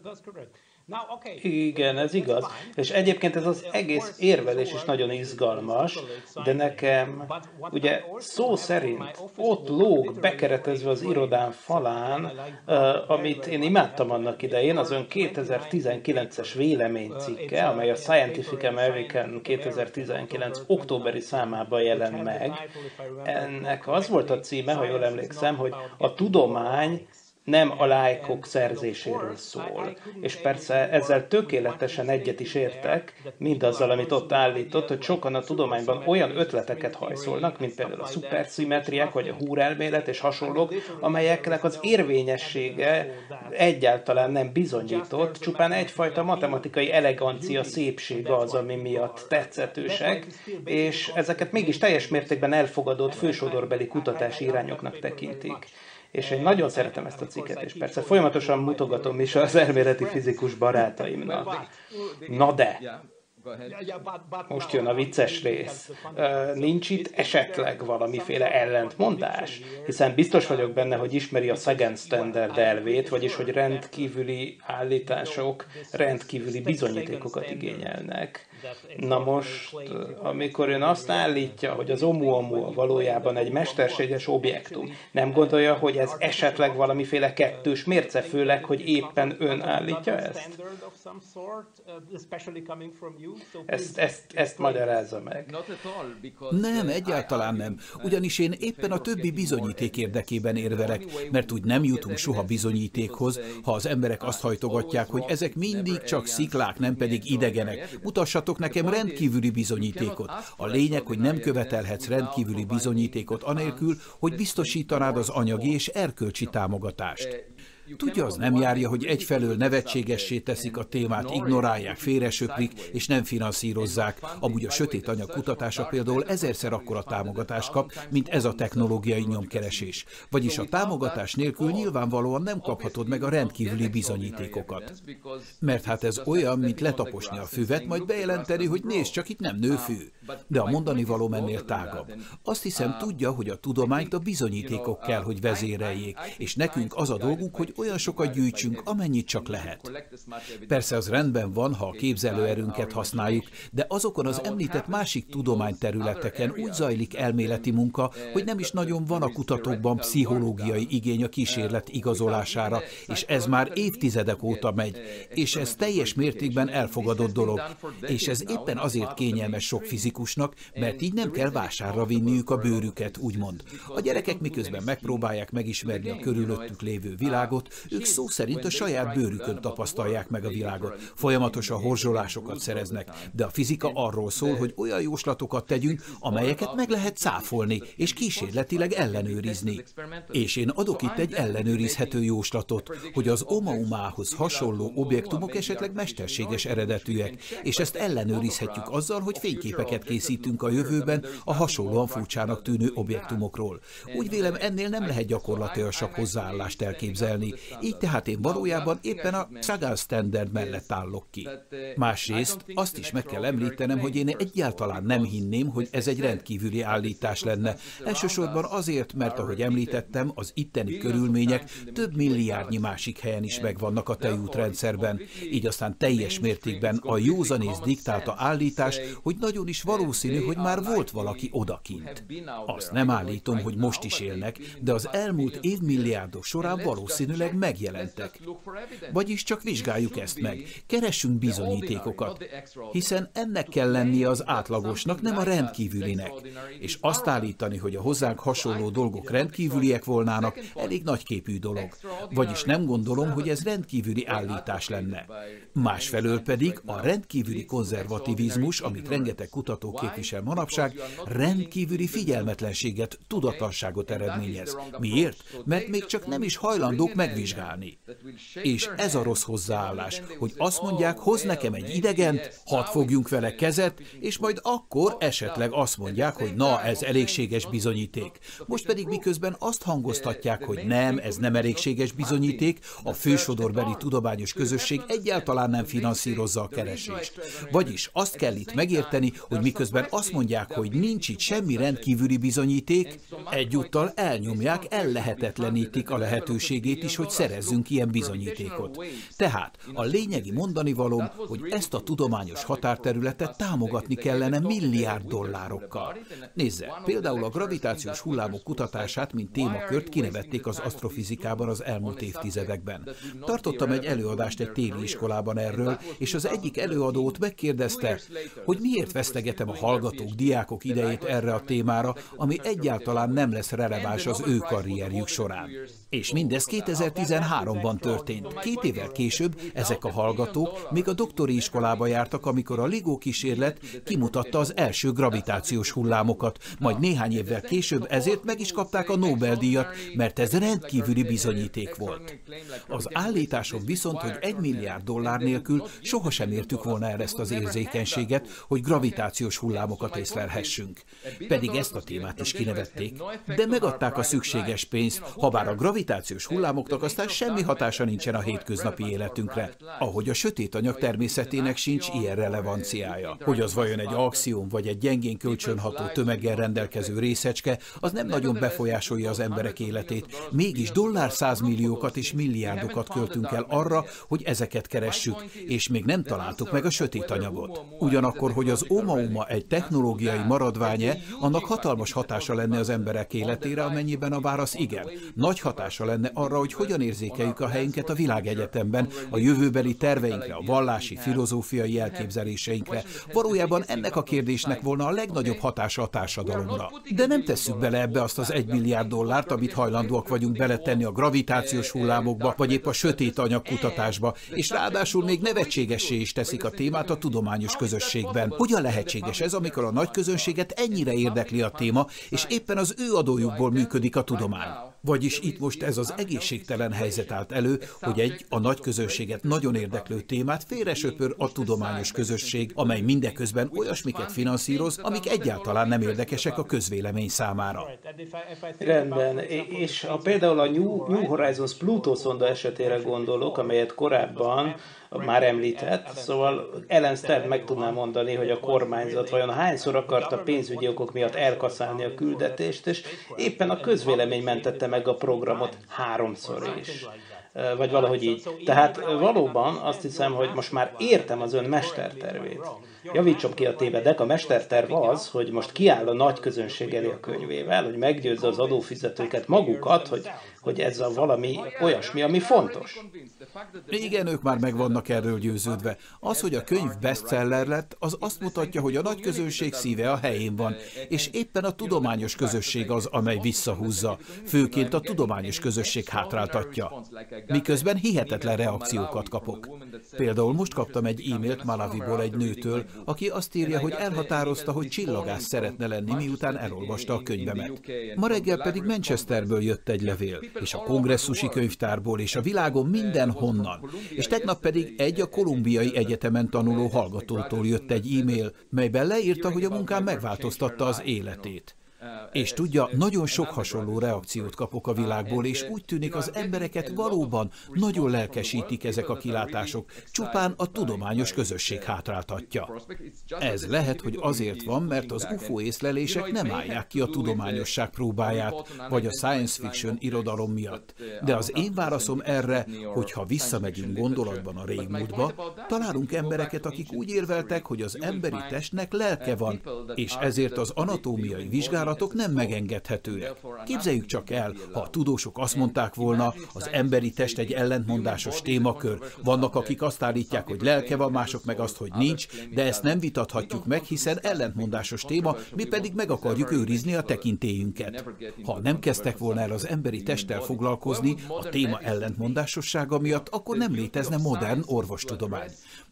Igen, ez igaz. És egyébként ez az egész érvelés is nagyon izgalmas, de nekem ugye szó szerint ott lóg bekeretezve az irodám falán, amit én imádtam annak idején, az ön 2019-es véleménycikke, amely a Scientific American 2019 októberi számában jelent meg. Ennek az volt a címe, ha jól emlékszem, hogy a tudomány nem a lájkok szerzéséről szól. És persze ezzel tökéletesen egyet is értek, mindazzal, amit ott állított, hogy sokan a tudományban olyan ötleteket hajszolnak, mint például a szuperszimmetriák, vagy a húrelmélet és hasonlók, amelyeknek az érvényessége egyáltalán nem bizonyított, csupán egyfajta matematikai elegancia, szépség az, ami miatt tetszetősek, és ezeket mégis teljes mértékben elfogadott fősodorbeli kutatási irányoknak tekintik. És én nagyon szeretem ezt a cikket, és persze folyamatosan mutogatom is az elméleti fizikus barátaimnak. Na de, most jön a vicces rész. Nincs itt esetleg valamiféle ellentmondás? Hiszen biztos vagyok benne, hogy ismeri a Sagan Standard elvét, vagyis hogy rendkívüli állítások rendkívüli bizonyítékokat igényelnek. Na most, amikor ön azt állítja, hogy az Oumuamua valójában egy mesterséges objektum, nem gondolja, hogy ez esetleg valamiféle kettős mérce, főleg, hogy éppen ön állítja ezt? Ezt magyarázza meg. Nem, egyáltalán nem. Ugyanis én éppen a többi bizonyíték érdekében érvelek, mert úgy nem jutunk soha bizonyítékhoz, ha az emberek azt hajtogatják, hogy ezek mindig csak sziklák, nem pedig idegenek. Mutassatok nekem rendkívüli bizonyítékot. A lényeg, hogy nem követelhetsz rendkívüli bizonyítékot anélkül, hogy biztosítanád az anyagi és erkölcsi támogatást. Tudja, az nem járja, hogy egyfelől nevetségessé teszik a témát, ignorálják, félresöprik és nem finanszírozzák. Amúgy a sötét anyag kutatása például 1000-szer akkora támogatást kap, mint ez a technológiai nyomkeresés. Vagyis a támogatás nélkül nyilvánvalóan nem kaphatod meg a rendkívüli bizonyítékokat. Mert hát ez olyan, mint letaposni a füvet, majd bejelenteni, hogy nézd, csak itt nem nő fű. De a mondani valóm ennél tágabb. Azt hiszem, tudja, hogy a tudományt a bizonyítékok kell, hogy vezéreljék, és nekünk az a dolgunk, hogy olyan sokat gyűjtsünk, amennyit csak lehet. Persze az rendben van, ha a képzelőerőnket használjuk, de azokon az említett másik tudományterületeken úgy zajlik elméleti munka, hogy nem is nagyon van a kutatókban pszichológiai igény a kísérlet igazolására, és ez már évtizedek óta megy, és ez teljes mértékben elfogadott dolog, és ez éppen azért kényelmes sok fizikusnak, mert így nem kell vásárra vinniük a bőrüket, úgymond. A gyerekek miközben megpróbálják megismerni a körülöttük lévő világot, ők szó szerint a saját bőrükön tapasztalják meg a világot. Folyamatosan horzsolásokat szereznek, de a fizika arról szól, hogy olyan jóslatokat tegyünk, amelyeket meg lehet cáfolni, és kísérletileg ellenőrizni. És én adok itt egy ellenőrizhető jóslatot, hogy az Oumuamuához hasonló objektumok esetleg mesterséges eredetűek, és ezt ellenőrizhetjük azzal, hogy fényképeket készítünk a jövőben a hasonlóan furcsának tűnő objektumokról. Úgy vélem, ennél nem lehet gyakorlatilasabb hozzáállást elképzelni, így tehát én valójában éppen a Sagan Standard mellett állok ki. Másrészt azt is meg kell említenem, hogy én egyáltalán nem hinném, hogy ez egy rendkívüli állítás lenne. Elsősorban azért, mert ahogy említettem, az itteni körülmények több milliárdnyi másik helyen is megvannak a tejútrendszerben, így aztán teljes mértékben a józanész diktálta állítás, hogy nagyon is valószínű, hogy már volt valaki odakint. Azt nem állítom, hogy most is élnek, de az elmúlt évmilliárdok során valószínűleg megjelentek. Vagyis csak vizsgáljuk ezt meg, keressünk bizonyítékokat, hiszen ennek kell lennie az átlagosnak, nem a rendkívülinek. És azt állítani, hogy a hozzánk hasonló dolgok rendkívüliek volnának, elég nagyképű dolog. Vagyis nem gondolom, hogy ez rendkívüli állítás lenne. Másfelől pedig a rendkívüli konzervativizmus, amit rengeteg kutató képvisel manapság, rendkívüli figyelmetlenséget, tudatlanságot eredményez. Miért? Mert még csak nem is hajlandók megvizsgálni. És ez a rossz hozzáállás, hogy azt mondják, hoz nekem egy idegent, hadd fogjunk vele kezet, és majd akkor esetleg azt mondják, hogy na, ez elégséges bizonyíték. Most pedig miközben azt hangoztatják, hogy nem, ez nem elégséges bizonyíték, a fősodorbeli tudományos közösség egyáltalán nem finanszírozza a keresést. Vagyis azt kell itt megérteni, hogy miközben azt mondják, hogy nincs itt semmi rendkívüli bizonyíték, egyúttal elnyomják, ellehetetlenítik a lehetőségét is, hogy szerezzünk ilyen bizonyítékot. Tehát a lényegi mondanivalóm, hogy ezt a tudományos határterületet támogatni kellene milliárd dollárokkal. Nézze, például a gravitációs hullámok kutatását, mint témakört kinevették az asztrofizikában az elmúlt évtizedekben. Tartottam egy előadást egy téli iskolában erről, és az egyik előadót megkérdezte, hogy miért vesztegetem a hallgatók, diákok idejét erre a témára, ami egyáltalán nem lesz releváns az ő karrierjük során. És mindez 2013-ban történt. 2 évvel később ezek a hallgatók még a doktori iskolába jártak, amikor a LIGO kísérlet kimutatta az első gravitációs hullámokat, majd néhány évvel később ezért meg is kapták a Nobel-díjat, mert ez rendkívüli bizonyíték volt. Az állításom viszont, hogy $1 milliárd nélkül sohasem értük volna el ezt az érzékenységet, hogy gravitációs hullámokat észlelhessünk. Pedig ezt a témát is kinevették, de megadták a szükséges pénzt, habár a gravitációs hullámoknak aztán semmi hatása nincsen a hétköznapi életünkre, ahogy a sötét anyag természetének sincs ilyen relevanciája. Hogy az vajon egy axióm vagy egy gyengén kölcsönható tömeggel rendelkező részecske, az nem nagyon befolyásolja az emberek életét, mégis $100 és milliárdokat költünk el arra, hogy ezeket keressük, és még nem találtuk meg a sötét anyagot. Ugyanakkor, hogy az Oumuamua egy technológiai maradvány-e, annak hatalmas hatása lenne az emberek életére, amennyiben a válasz igen. Nagy hatása lenne arra, hogy hogyan érzékeljük a helyünket a világegyetemben, a jövőbeli terveinkre, a vallási, filozófiai elképzeléseinkre. Valójában ennek a kérdésnek volna a legnagyobb hatása a társadalomra. De nem tesszük bele ebbe azt az $1 milliárd, amit hajlandóak vagyunk beletenni a gravitációs hullámokba, vagy épp a sötét anyag kutatásba, és ráadásul még nevetségessé is teszik a témát a tudományos közösségben. Hogyan lehetséges ez, amikor a nagy közönséget ennyire érdekli a téma, és éppen az ő adójukból működik a tudomány? Vagyis itt most ez az egészségtelen helyzet állt elő, hogy a nagy közönséget nagyon érdeklő témát félresöpör a tudományos közösség, amely mindeközben olyasmiket finanszíroz, amik egyáltalán nem érdekesek a közvélemény számára. Rendben, és például a New Horizons Pluto szonda esetére gondolok, amelyet korábban már említett, szóval Ellen Stern meg tudná mondani, hogy a kormányzat vajon hányszor akarta pénzügyi okok miatt elkaszálni a küldetést, és éppen a közvélemény mentette meg a programot 3-szor is. Vagy valahogy így. Tehát valóban azt hiszem, hogy most már értem az ön mestertervét. Javítsom ki a tévedek, a mesterterv az, hogy most kiáll a nagy közönség elé a könyvével, hogy meggyőzze az adófizetőket magukat, hogy ez a valami olyasmi, ami fontos. Igen, ők már meg vannak erről győződve. Az, hogy a könyv bestseller lett, az azt mutatja, hogy a nagy közönség szíve a helyén van, és éppen a tudományos közösség az, amely visszahúzza, főként a tudományos közösség hátráltatja. Miközben hihetetlen reakciókat kapok. Például most kaptam egy e-mailt Malawiból egy nőtől, aki azt írja, hogy elhatározta, hogy csillagász szeretne lenni, miután elolvasta a könyvemet. Ma reggel pedig Manchesterből jött egy levél, és a kongresszusi könyvtárból, és a világon mindenhonnan. És tegnap pedig egy a Kolumbiai Egyetemen tanuló hallgatótól jött egy e-mail, melyben leírta, hogy a munkám megváltoztatta az életét. És tudja, nagyon sok hasonló reakciót kapok a világból, és úgy tűnik, az embereket valóban nagyon lelkesítik ezek a kilátások, csupán a tudományos közösség hátráltatja. Ez lehet, hogy azért van, mert az UFO észlelések nem állják ki a tudományosság próbáját, vagy a science fiction irodalom miatt. De az én válaszom erre, hogy ha visszamegyünk gondolatban a régmúltba, találunk embereket, akik úgy érveltek, hogy az emberi testnek lelke van, és ezért az anatómiai vizsgálatok nem megengedhetőek. Képzeljük csak el, ha a tudósok azt mondták volna, az emberi test egy ellentmondásos témakör, vannak, akik azt állítják, hogy lelke van, mások meg azt, hogy nincs, de ezt nem vitathatjuk meg, hiszen ellentmondásos téma, mi pedig meg akarjuk őrizni a tekintélyünket. Ha nem kezdtek volna el az emberi testtel foglalkozni a téma ellentmondásossága miatt, akkor nem létezne modern orvostudomány.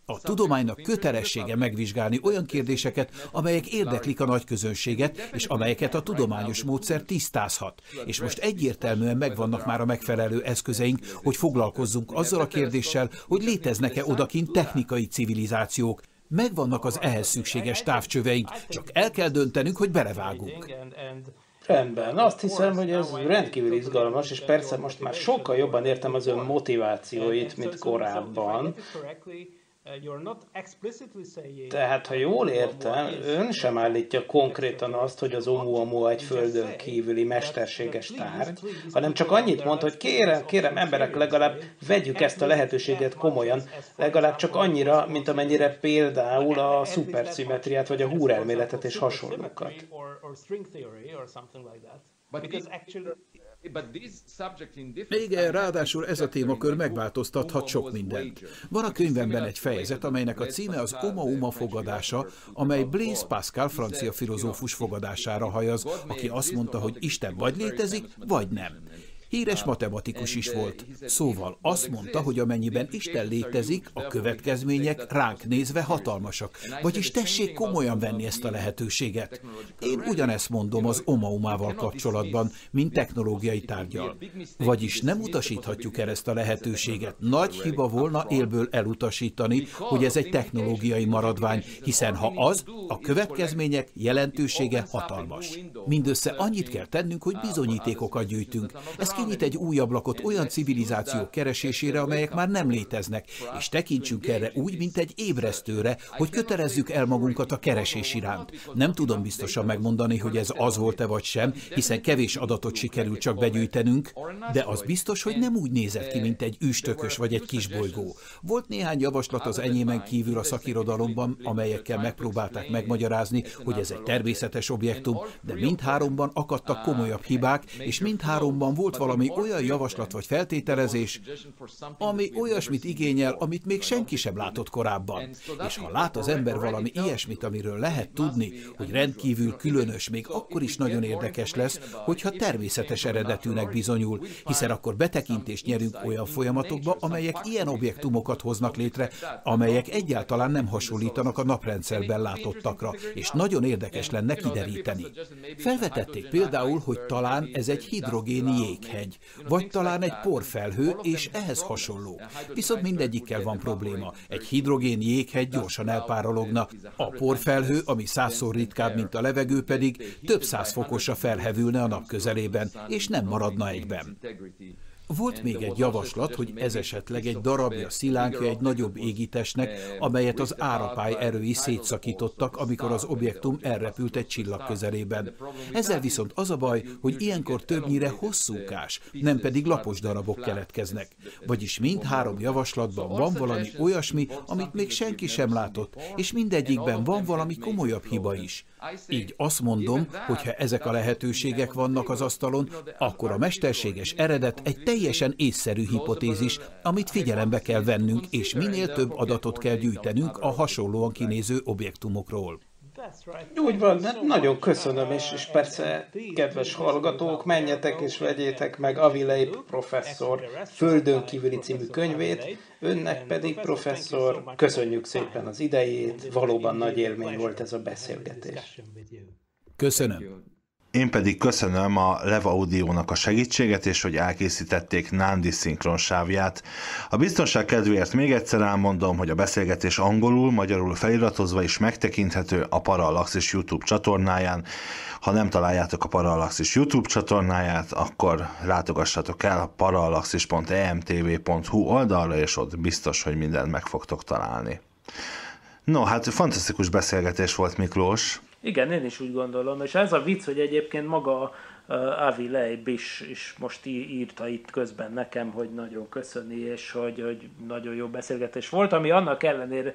A tudománynak kötelessége megvizsgálni olyan kérdéseket, amelyek érdeklik a nagyközönséget, és amelyeket a tudományos módszer tisztázhat. És most egyértelműen megvannak már a megfelelő eszközeink, hogy foglalkozzunk azzal a kérdéssel, hogy léteznek-e odakint technikai civilizációk. Megvannak az ehhez szükséges távcsöveink, csak el kell döntenünk, hogy belevágunk. Rendben, azt hiszem, hogy ez rendkívül izgalmas, és persze most már sokkal jobban értem az ön motivációit, mint korábban. Tehát, ha jól értem, ön sem állítja konkrétan azt, hogy az Oumuamua egy földön kívüli mesterséges tárgy, hanem csak annyit mond, hogy kérem emberek, legalább vegyük ezt a lehetőséget komolyan, legalább csak annyira, mint amennyire például a szuperszimetriát, vagy a húrelméletet és hasonlókat. Igen, ráadásul ez a témakör megváltoztathat sok mindent. Van a könyvemben egy fejezet, amelynek a címe az Oumuamua fogadása, amely Blaise Pascal francia filozófus fogadására hajaz, aki azt mondta, hogy Isten vagy létezik, vagy nem. Híres matematikus is volt. Szóval azt mondta, hogy amennyiben Isten létezik, a következmények ránk nézve hatalmasak. Vagyis tessék komolyan venni ezt a lehetőséget. Én ugyanezt mondom az Oumuamával kapcsolatban, mint technológiai tárggyal. Vagyis nem utasíthatjuk el ezt a lehetőséget. Nagy hiba volna élből elutasítani, hogy ez egy technológiai maradvány, hiszen ha az, a következmények jelentősége hatalmas. Mindössze annyit kell tennünk, hogy bizonyítékokat gyűjtünk. Ez kinyit egy új ablakot olyan civilizációk keresésére, amelyek már nem léteznek, és tekintsünk erre úgy, mint egy ébresztőre, hogy kötelezzük el magunkat a keresés iránt. Nem tudom biztosan megmondani, hogy ez az volt-e vagy sem, hiszen kevés adatot sikerült csak begyűjtenünk, de az biztos, hogy nem úgy nézett ki, mint egy üstökös vagy egy kisbolygó. Volt néhány javaslat az enyémen kívül a szakirodalomban, amelyekkel megpróbálták megmagyarázni, hogy ez egy természetes objektum, de mindháromban akadtak komolyabb hibák, és mindháromban volt valami olyan javaslat vagy feltételezés, ami olyasmit igényel, amit még senki sem látott korábban. És ha lát az ember valami ilyesmit, amiről lehet tudni, hogy rendkívül különös, még akkor is nagyon érdekes lesz, hogyha természetes eredetűnek bizonyul, hiszen akkor betekintést nyerünk olyan folyamatokba, amelyek ilyen objektumokat hoznak létre, amelyek egyáltalán nem hasonlítanak a naprendszerben látottakra, és nagyon érdekes lenne kideríteni. Felvetették például, hogy talán ez egy hidrogéni jéghegy, vagy talán egy porfelhő, és ehhez hasonló. Viszont mindegyikkel van probléma. Egy hidrogén jéghegy gyorsan elpárologna, a porfelhő, ami 100-szor ritkább, mint a levegő, pedig több 100 fokosra felhevülne a nap közelében, és nem maradna egyben. Volt még egy javaslat, hogy ez esetleg egy darabja, szilánkja egy nagyobb égitestnek, amelyet az árapály erői szétszakítottak, amikor az objektum elrepült egy csillag közelében. Ezzel viszont az a baj, hogy ilyenkor többnyire hosszúkás, nem pedig lapos darabok keletkeznek. Vagyis mindhárom javaslatban van valami olyasmi, amit még senki sem látott, és mindegyikben van valami komolyabb hiba is. Így azt mondom, hogy ha ezek a lehetőségek vannak az asztalon, akkor a mesterséges eredet egy teljesen észszerű hipotézis, amit figyelembe kell vennünk, és minél több adatot kell gyűjtenünk a hasonlóan kinéző objektumokról. Úgy van, nagyon köszönöm, és persze, kedves hallgatók, menjetek és vegyétek meg Avi Leib professzor Földön kívüli című könyvét, önnek pedig, professzor, köszönjük szépen az idejét, valóban nagy élmény volt ez a beszélgetés. Köszönöm. Én pedig köszönöm a Lev Audio-nak a segítséget, és hogy elkészítették Nándi szinkronsávját. A biztonság kedvéért még egyszer elmondom, hogy a beszélgetés angolul, magyarul feliratozva is megtekinthető a Parallaxis YouTube csatornáján. Ha nem találjátok a Parallaxis YouTube csatornáját, akkor látogassatok el a parallaxis.emtv.hu oldalra, és ott biztos, hogy mindent meg fogtok találni. No, hát fantasztikus beszélgetés volt, Miklós. Igen, én is úgy gondolom, és ez a vicc, hogy egyébként maga Avi Leib is most írta itt közben nekem, hogy nagyon köszöni, és hogy nagyon jó beszélgetés volt, ami annak ellenére,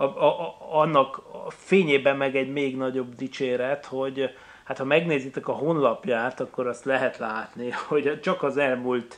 annak fényében meg egy még nagyobb dicséret, hogy hát ha megnézitek a honlapját, akkor azt lehet látni, hogy csak az elmúlt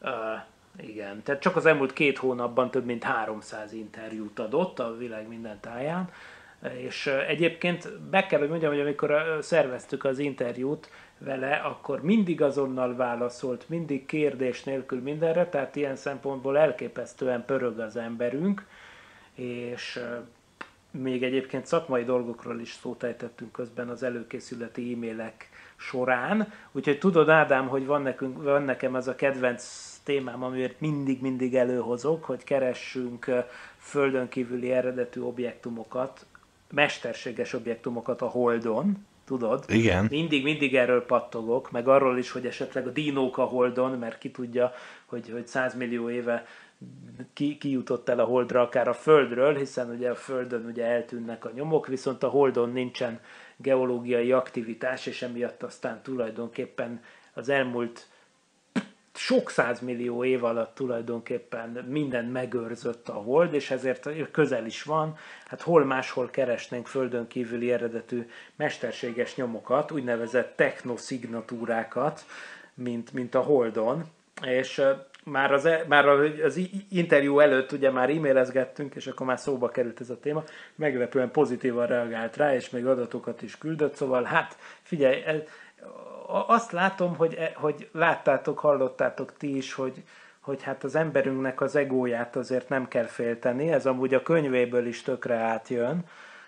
tehát csak az elmúlt 2 hónapban több mint 300 interjút adott a világ minden táján, és egyébként meg kell, hogy mondjam, hogy amikor szerveztük az interjút vele, akkor mindig azonnal válaszolt, mindig kérdés nélkül mindenre, tehát ilyen szempontból elképesztően pörög az emberünk, és még egyébként szakmai dolgokról is szót ejtettünk közben az előkészületi e-mailek során. Úgyhogy tudod, Ádám, hogy van nekem az a kedvenc témám, amiért mindig előhozok, hogy keressünk földön kívüli eredetű objektumokat, mesterséges objektumokat a Holdon, tudod? Igen. Mindig erről pattogok, meg arról is, hogy esetleg a dinók a Holdon, mert ki tudja, hogy 100 millió éve ki jutott el a Holdra, akár a Földről, hiszen ugye a Földön ugye eltűnnek a nyomok, viszont a Holdon nincsen geológiai aktivitás, és emiatt aztán tulajdonképpen az elmúlt sok 100 millió év alatt tulajdonképpen minden megőrzött a Hold, és ezért közel is van. Hát hol máshol keresnénk földön kívüli eredetű mesterséges nyomokat, úgynevezett technoszignatúrákat, mint a Holdon. És már az interjú előtt ugye már e-mailezgettünk, és akkor már szóba került ez a téma, meglepően pozitívan reagált rá, és még adatokat is küldött, szóval hát figyelj, azt látom, hogy láttátok, hallottátok ti is, hogy hát az emberünknek az egóját azért nem kell félteni, ez amúgy a könyvéből is tökre átjön,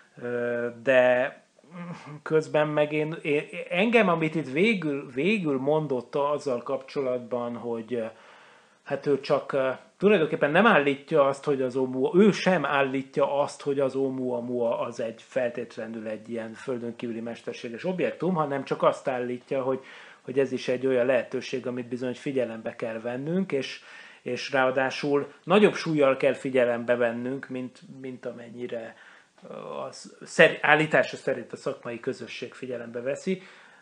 de közben meg engem, amit itt végül mondott azzal kapcsolatban, hogy hát ő csak tulajdonképpen nem állítja azt, hogy az Oumuamua, ő sem állítja azt, hogy az Oumuamua az feltétlenül egy ilyen földön kívüli mesterséges objektum, hanem csak azt állítja, hogy ez is egy olyan lehetőség, amit bizony figyelembe kell vennünk, és ráadásul nagyobb súllyal kell figyelembe vennünk, mint amennyire állítása szerint a szakmai közösség figyelembe veszi.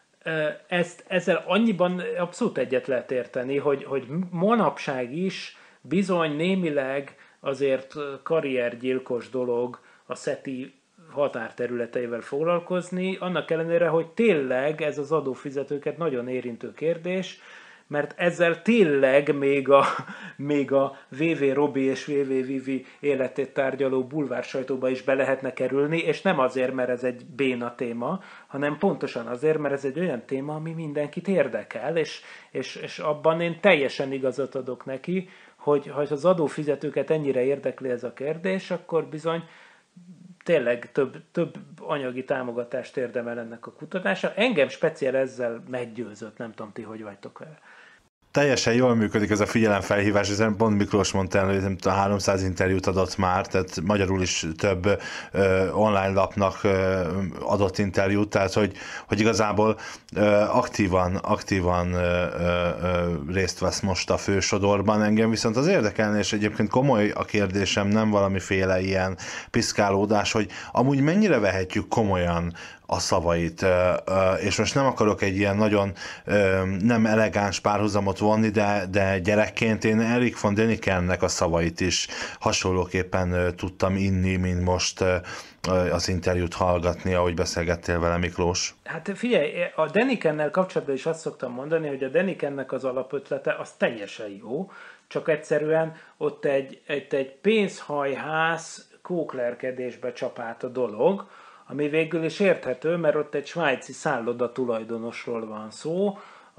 Ezzel annyiban abszolút egyet lehet érteni, hogy manapság is bizony némileg azért karriergyilkos dolog a SETI határterületeivel foglalkozni, annak ellenére, hogy tényleg ez az adófizetőket nagyon érintő kérdés, mert ezzel tényleg még a VV Robi és VV Vivi életét tárgyaló bulvár sajtóba is be lehetne kerülni, és nem azért, mert ez egy béna téma, hanem pontosan azért, mert ez egy olyan téma, ami mindenkit érdekel, és abban én teljesen igazat adok neki, hogy ha az adófizetőket ennyire érdekli ez a kérdés, akkor bizony tényleg több anyagi támogatást érdemel ennek a kutatása. Engem speciál ezzel meggyőzött, nem tudom ti, hogy vagytok vele. Teljesen jól működik ez a figyelemfelhívás, ezen pont Miklós mondta el, hogy 300 interjút adott már, tehát magyarul is több online lapnak adott interjút, tehát hogy igazából aktívan részt vesz most a fősodorban. Engem viszont az érdekelne, és egyébként komoly a kérdésem, nem valamiféle ilyen piszkálódás, hogy amúgy mennyire vehetjük komolyan a szavait, és most nem akarok egy ilyen nagyon nem elegáns párhuzamot vonni, de gyerekként én Erik von Dänikennek a szavait is hasonlóképpen tudtam inni, mint most az interjút hallgatni, ahogy beszélgettél vele, Miklós. Hát figyelj, a Dänikennel kapcsolatban is azt szoktam mondani, hogy a Dänikennek az alapötlete az teljesen jó, csak egyszerűen ott egy pénzhajház kóklerkedésbe csapált a dolog, ami végül is érthető, mert ott egy svájci szálloda tulajdonosról van szó,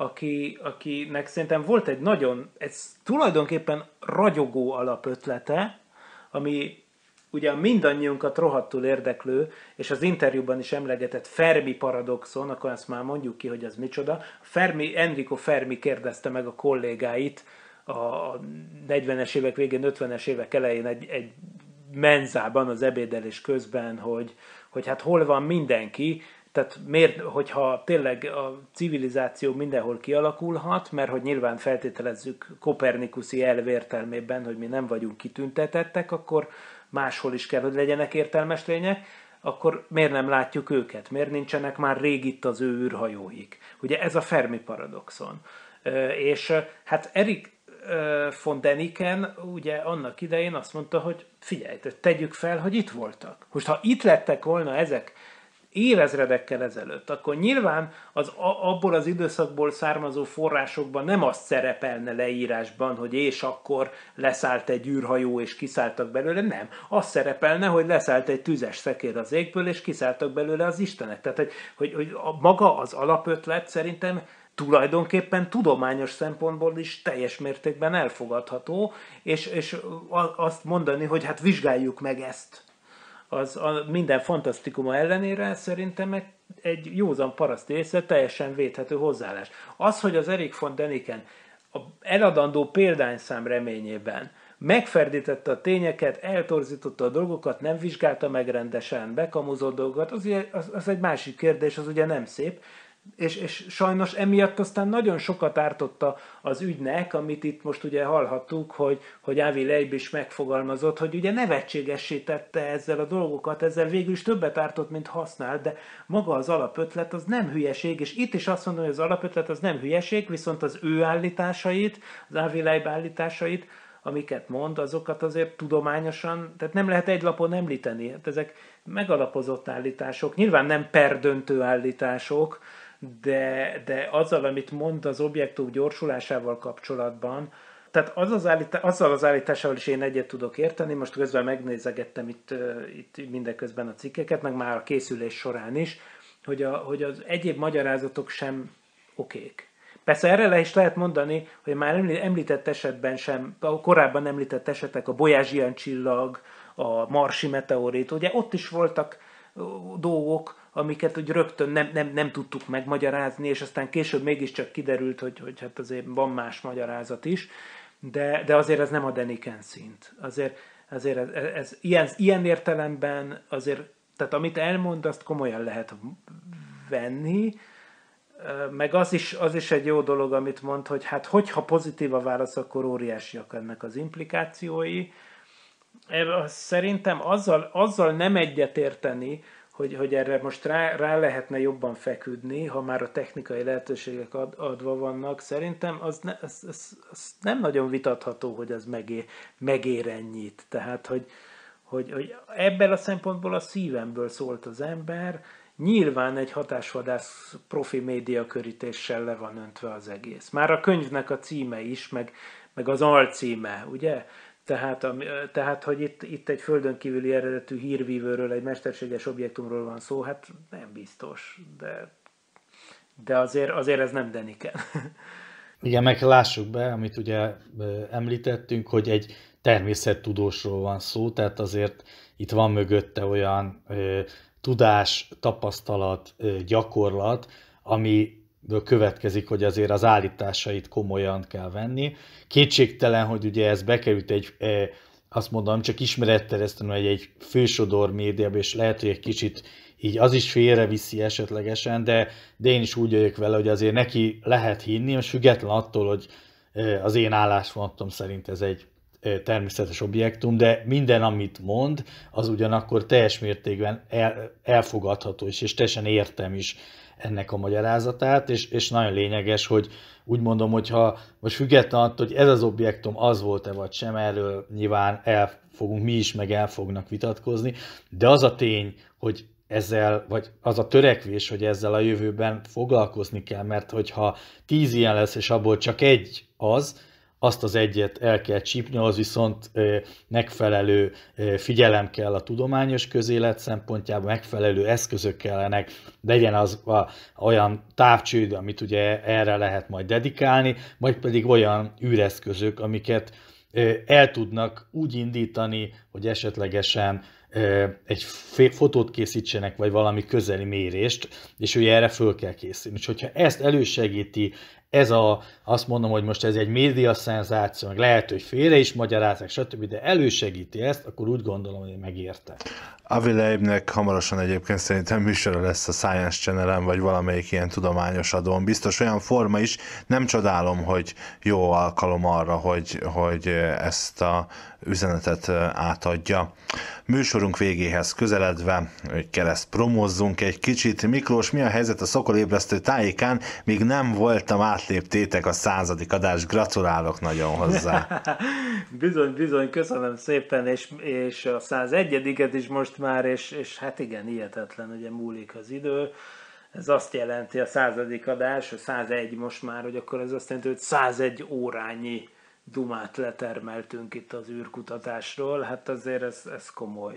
akinek szerintem volt ez tulajdonképpen ragyogó alapötlete, ami ugye mindannyiunkat rohadtul érdeklő, és az interjúban is emlegetett Fermi paradoxon, akkor azt már mondjuk ki, hogy az micsoda. Enrico Fermi kérdezte meg a kollégáit a 40-es évek végén, 50-es évek elején egy menzában az ebédelés közben, hogy hát hol van mindenki, tehát miért, hogyha tényleg a civilizáció mindenhol kialakulhat, mert hogy nyilván feltételezzük kopernikuszi elv értelmében, hogy mi nem vagyunk kitüntetettek, akkor máshol is kell, hogy legyenek értelmes lények, akkor miért nem látjuk őket? Miért nincsenek már rég itt az ő űrhajóik? Ugye ez a Fermi paradoxon. És hát Erik von Däniken ugye annak idején azt mondta, hogy figyelj, tegyük fel, hogy itt voltak. Most ha itt lettek volna ezek évezredekkel ezelőtt, akkor nyilván abból az időszakból származó forrásokban nem azt szerepelne leírásban, hogy és akkor leszállt egy űrhajó és kiszálltak belőle, nem. Az szerepelne, hogy leszállt egy tüzes szekér az égből és kiszálltak belőle az istenek. Tehát, hogy maga az alapötlet szerintem tulajdonképpen tudományos szempontból is teljes mértékben elfogadható, és azt mondani, hogy hát vizsgáljuk meg ezt. Az minden fantasztikuma ellenére szerintem egy józan paraszti észre teljesen védhető hozzáállás. Az, hogy az Erik von Däniken a eladandó példányszám reményében megferdítette a tényeket, eltorzította a dolgokat, nem vizsgálta meg rendesen, bekamuzott dolgokat, az egy másik kérdés, az ugye nem szép, és sajnos emiatt aztán nagyon sokat ártotta az ügynek, amit itt most ugye hallhattuk, hogy Avi Leib is megfogalmazott, hogy ugye nevetségessé tette ezzel a dolgokat, ezzel végül is többet ártott, mint használt, de maga az alapötlet az nem hülyeség, és itt is azt mondom, hogy az alapötlet az nem hülyeség, viszont az ő állításait, az Avi Leib állításait, amiket mond, azokat azért tudományosan, tehát nem lehet egy lapon említeni. Hát ezek megalapozott állítások, nyilván nem perdöntő állítások, de azzal, amit mond az objektum gyorsulásával kapcsolatban, tehát azzal az állítással is én egyet tudok érteni, most közben megnézegettem itt mindeközben a cikkeket, meg már a készülés során is, hogy az egyéb magyarázatok sem okék. Persze erre le is lehet mondani, hogy már említett esetben sem, a korábban említett esetek, a Bolyázsian csillag, a marsi meteorit, ugye ott is voltak dolgok, amiket úgy rögtön nem tudtuk megmagyarázni, és aztán később mégiscsak kiderült, hogy hát azért van más magyarázat is, de azért ez nem a Däniken szint. Azért ez ilyen értelemben azért, tehát amit elmond, azt komolyan lehet venni, meg az is egy jó dolog, amit mond, hogy hát hogyha pozitív a válasz, akkor óriásiak ennek az implikációi. Szerintem azzal nem egyetérteni, hogy erre most rá lehetne jobban feküdni, ha már a technikai lehetőségek adva vannak. Szerintem az nem nagyon vitatható, hogy az megér ennyit. Tehát, hogy ebből a szempontból a szívemből szólt az ember, nyilván egy hatásvadász profi médiakörítéssel le van öntve az egész. Már a könyvnek a címe is, meg az alcíme, ugye? Tehát hogy itt egy földön kívüli eredetű hírvívőről, egy mesterséges objektumról van szó, hát nem biztos, de azért ez nem Däniken. Igen, meg lássuk be, amit ugye említettünk, hogy egy természettudósról van szó, tehát azért itt van mögötte olyan tudás, tapasztalat, gyakorlat, amiből következik, hogy azért az állításait komolyan kell venni. Kétségtelen, hogy ugye ez bekerült azt mondom, csak ismeretterjesztően egy fősodor médiába, és lehet, hogy egy kicsit így az is félreviszi esetlegesen, de én is úgy vagyok vele, hogy azért neki lehet hinni, most független attól, hogy az én álláspontom szerint ez egy természetes objektum, de minden, amit mond, az ugyanakkor teljes mértékben elfogadható is, és teljesen értem is ennek a magyarázatát, és nagyon lényeges, hogy úgy mondom, hogyha most független attól, hogy ez az objektum az volt-e vagy sem, erről nyilván mi is meg el fognak vitatkozni, de az a tény, hogy ezzel, vagy az a törekvés, hogy ezzel a jövőben foglalkozni kell, mert hogyha 10 ilyen lesz, és abból csak egy azt az egyet el kell csípni, az viszont megfelelő figyelem kell a tudományos közélet szempontjában, megfelelő eszközök kellenek, legyen az olyan távcsőd, amit ugye erre lehet majd dedikálni, vagy pedig olyan űreszközök, amiket el tudnak úgy indítani, hogy esetlegesen egy fotót készítsenek, vagy valami közeli mérést, és ugye erre föl kell készülni. És hogyha ezt elősegíti, azt mondom, hogy most ez egy média szenzáció, meg lehet, hogy félre is magyarázzák, stb., de elősegíti ezt, akkor úgy gondolom, hogy megérte. Avi Leibnek hamarosan egyébként szerintem műsora lesz a Science Channel-en, vagy valamelyik ilyen tudományos adón. Biztos olyan forma is, nem csodálom, hogy jó alkalom arra, hogy ezt a üzenetet átadja. Műsorunk végéhez közeledve, hogy kereszt promózzunk egy kicsit. Miklós, mi a helyzet a Szokolébresztő tájékán? Még nem voltam, átléptétek a 100. adást, gratulálok nagyon hozzá. Bizony, köszönöm szépen, és a 101-et is most már, és hát igen, hihetetlen, ugye múlik az idő. Ez azt jelenti, a 100. adás, a 101 most már, hogy akkor ez azt jelenti, hogy 101 órányi dumát letermeltünk itt az űrkutatásról, hát azért ez komoly.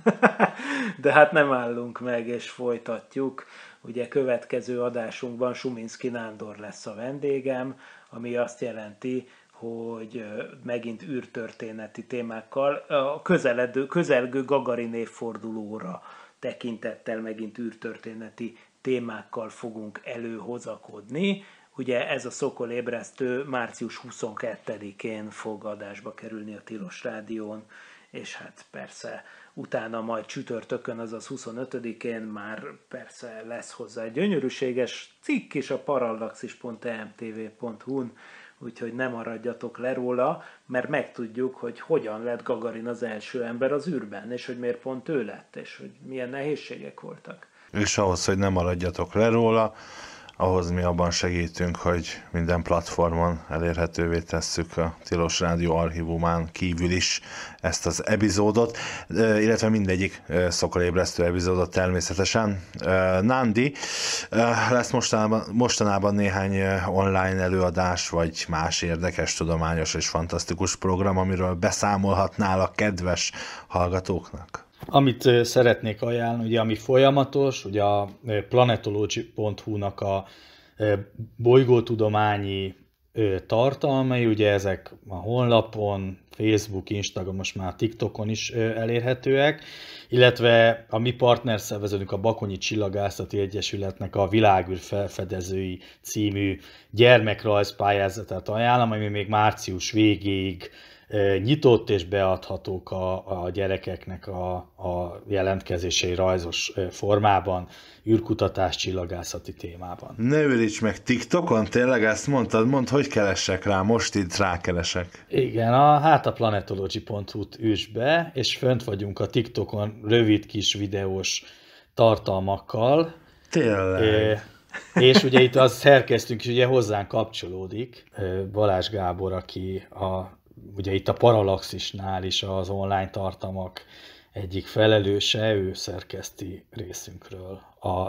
De hát nem állunk meg, és folytatjuk. Ugye következő adásunkban Suminski Nándor lesz a vendégem, ami azt jelenti, hogy megint űrtörténeti témákkal, a közelgő Gagarin évfordulóra tekintettel megint űrtörténeti témákkal fogunk előhozakodni. Ugye ez a Szokolébresztő március 22-én fog adásba kerülni a Tilos Rádión, és hát persze utána majd csütörtökön, azaz 25-én már persze lesz hozzá egy gyönyörűséges cikk is a parallaxis.emtv.hu-n, úgyhogy nem maradjatok le róla, mert megtudjuk, hogy hogyan lett Gagarin az első ember az űrben, és hogy miért pont ő lett, és hogy milyen nehézségek voltak. És ahhoz, hogy nem maradjatok le róla, ahhoz mi abban segítünk, hogy minden platformon elérhetővé tesszük a Tilos Rádió archívumán kívül is ezt az epizódot, illetve mindegyik Szokolébresztő epizódot természetesen. Nándi, lesz mostanában néhány online előadás, vagy más érdekes, tudományos és fantasztikus program, amiről beszámolhatnál a kedves hallgatóknak? Amit szeretnék ajánlani, ugye, ami folyamatos, ugye a planetology.hu-nak a bolygótudományi tartalmai, ugye ezek a honlapon, Facebook, Instagram, most már TikTokon is elérhetőek, illetve a mi partnerszervezetünk, a Bakonyi Csillagászati Egyesületnek a Világűr felfedezői című gyermekrajzpályázatát ajánlom, ami még március végéig nyitott és beadhatók a gyerekeknek a jelentkezései rajzos formában, űrkutatás, csillagászati témában. Ne ülíts meg TikTokon, tényleg ezt mondtad? Mondd, hogy keressek rá, most itt rákeresek. Igen, a planetology.hu-t üsd be, és fönt vagyunk a TikTokon rövid kis videós tartalmakkal. Tényleg. És ugye itt az szerkesztünk is ugye hozzánk kapcsolódik, Balázs Gábor, aki ugye itt a Parallaxisnál is az online tartalmak egyik felelőse, ő szerkeszti részünkről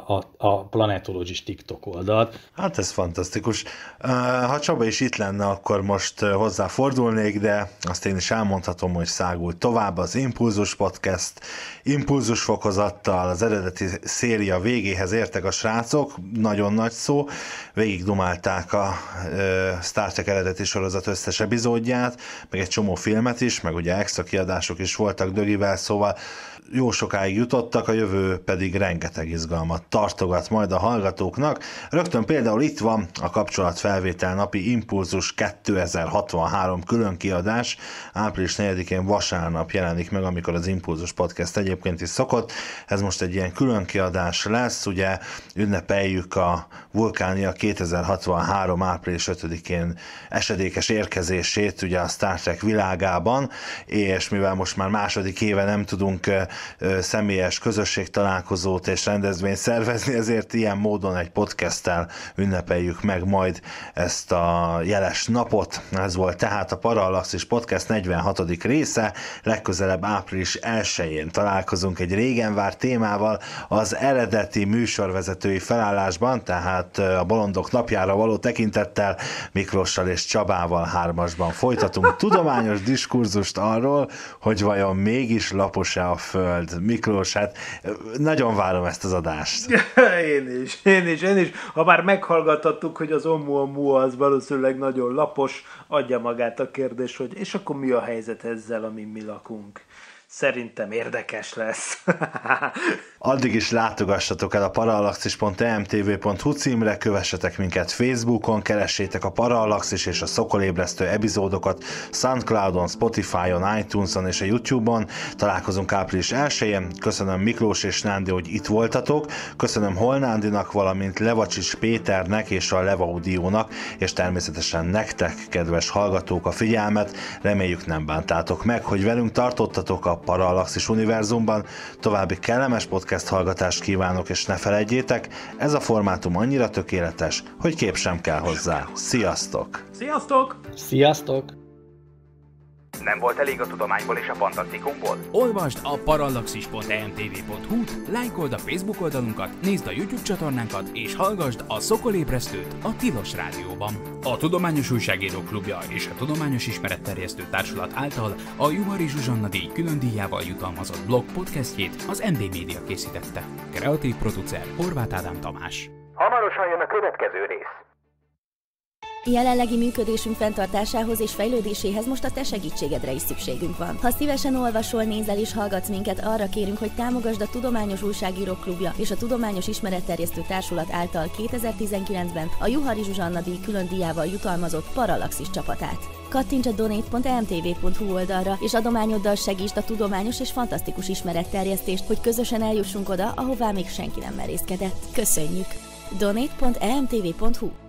a Planetologis TikTok oldalt. Hát ez fantasztikus. Ha Csaba is itt lenne, akkor most hozzáfordulnék, de azt én is elmondhatom, hogy szágult tovább az Impulzus Podcast. Impulzus fokozattal az eredeti széria végéhez értek a srácok, nagyon nagy szó. Végig dumálták a Star Trek eredeti sorozat összes epizódját, meg egy csomó filmet is, meg ugye extra kiadások is voltak Dögivel, szóval jó sokáig jutottak, a jövő pedig rengeteg izgalmat tartogat majd a hallgatóknak. Rögtön például itt van a kapcsolatfelvétel napi Impulzus 2063 különkiadás. Április 4-én vasárnap jelenik meg, amikor az Impulzus Podcast egyébként is szokott. Ez most egy ilyen különkiadás lesz, ugye ünnepeljük a Vulkánia 2063 április 5-én esedékes érkezését ugye a Star Trek világában, és mivel most már második éve nem tudunk személyes közösségtalálkozót és rendezvényt szervezni, ezért ilyen módon egy podcasttel ünnepeljük meg majd ezt a jeles napot. Ez volt tehát a Parallaxis Podcast 46. része, legközelebb április 1-én találkozunk egy régen várt témával az eredeti műsorvezetői felállásban, tehát a Bolondok napjára való tekintettel Miklóssal és Csabával hármasban folytatunk tudományos diskurzust arról, hogy vajon mégis lapos-e a Föld. Miklós, hát nagyon várom ezt az adást. Én is. Ha már meghallgattattuk, hogy az Oumuamua az valószínűleg nagyon lapos, adja magát a kérdés, hogy és akkor mi a helyzet ezzel, amin mi lakunk? Szerintem érdekes lesz. Addig is látogassatok el a parallaxis.emtv.hu címre, kövessetek minket Facebookon, keressétek a Parallaxis és a Szokolébresztő epizódokat Soundcloudon, Spotify-on, iTunes-on és a YouTube-on. Találkozunk április 1-én. Köszönöm Miklós és Nándi, hogy itt voltatok. Köszönöm Holnándinak, valamint Levacsics Péternek és a Levaudiónak, és természetesen nektek, kedves hallgatók, a figyelmet. Reméljük nem bántátok meg, hogy velünk tartottatok a Parallaxis univerzumban. További kellemes podcast hallgatást kívánok, és ne feledjétek, ez a formátum annyira tökéletes, hogy kép sem kell hozzá. Sziasztok! Sziasztok! Sziasztok! Nem volt elég a tudományból és a fantasztikumból? Olvasd a parallaxis.emtv.hu-t, lájkold a Facebook oldalunkat, nézd a YouTube csatornánkat, és hallgasd a Szokolébresztőt a Tilos Rádióban. A Tudományos Újságírók Klubja és a Tudományos Ismeretterjesztő Társulat által a Juhari Zsuzsanna díj külön díjával jutalmazott blog podcastjét az MD Media készítette. Kreatív producer Horváth Ádám Tamás. Hamarosan jön a következő rész. Jelenlegi működésünk fenntartásához és fejlődéséhez most a te segítségedre is szükségünk van. Ha szívesen olvasol, nézel és hallgatsz minket, arra kérünk, hogy támogasd a Tudományos Újságírók Klubja és a Tudományos Ismeretterjesztő Társulat által 2019-ben a Juhari Zsuzsanna díj külön díjával jutalmazott Parallaxis csapatát. Kattints a donate.emtv.hu oldalra, és adományoddal segítsd a tudományos és fantasztikus ismeretterjesztést, hogy közösen eljussunk oda, ahová még senki nem merészkedett. Köszönjük! donate.emtv.hu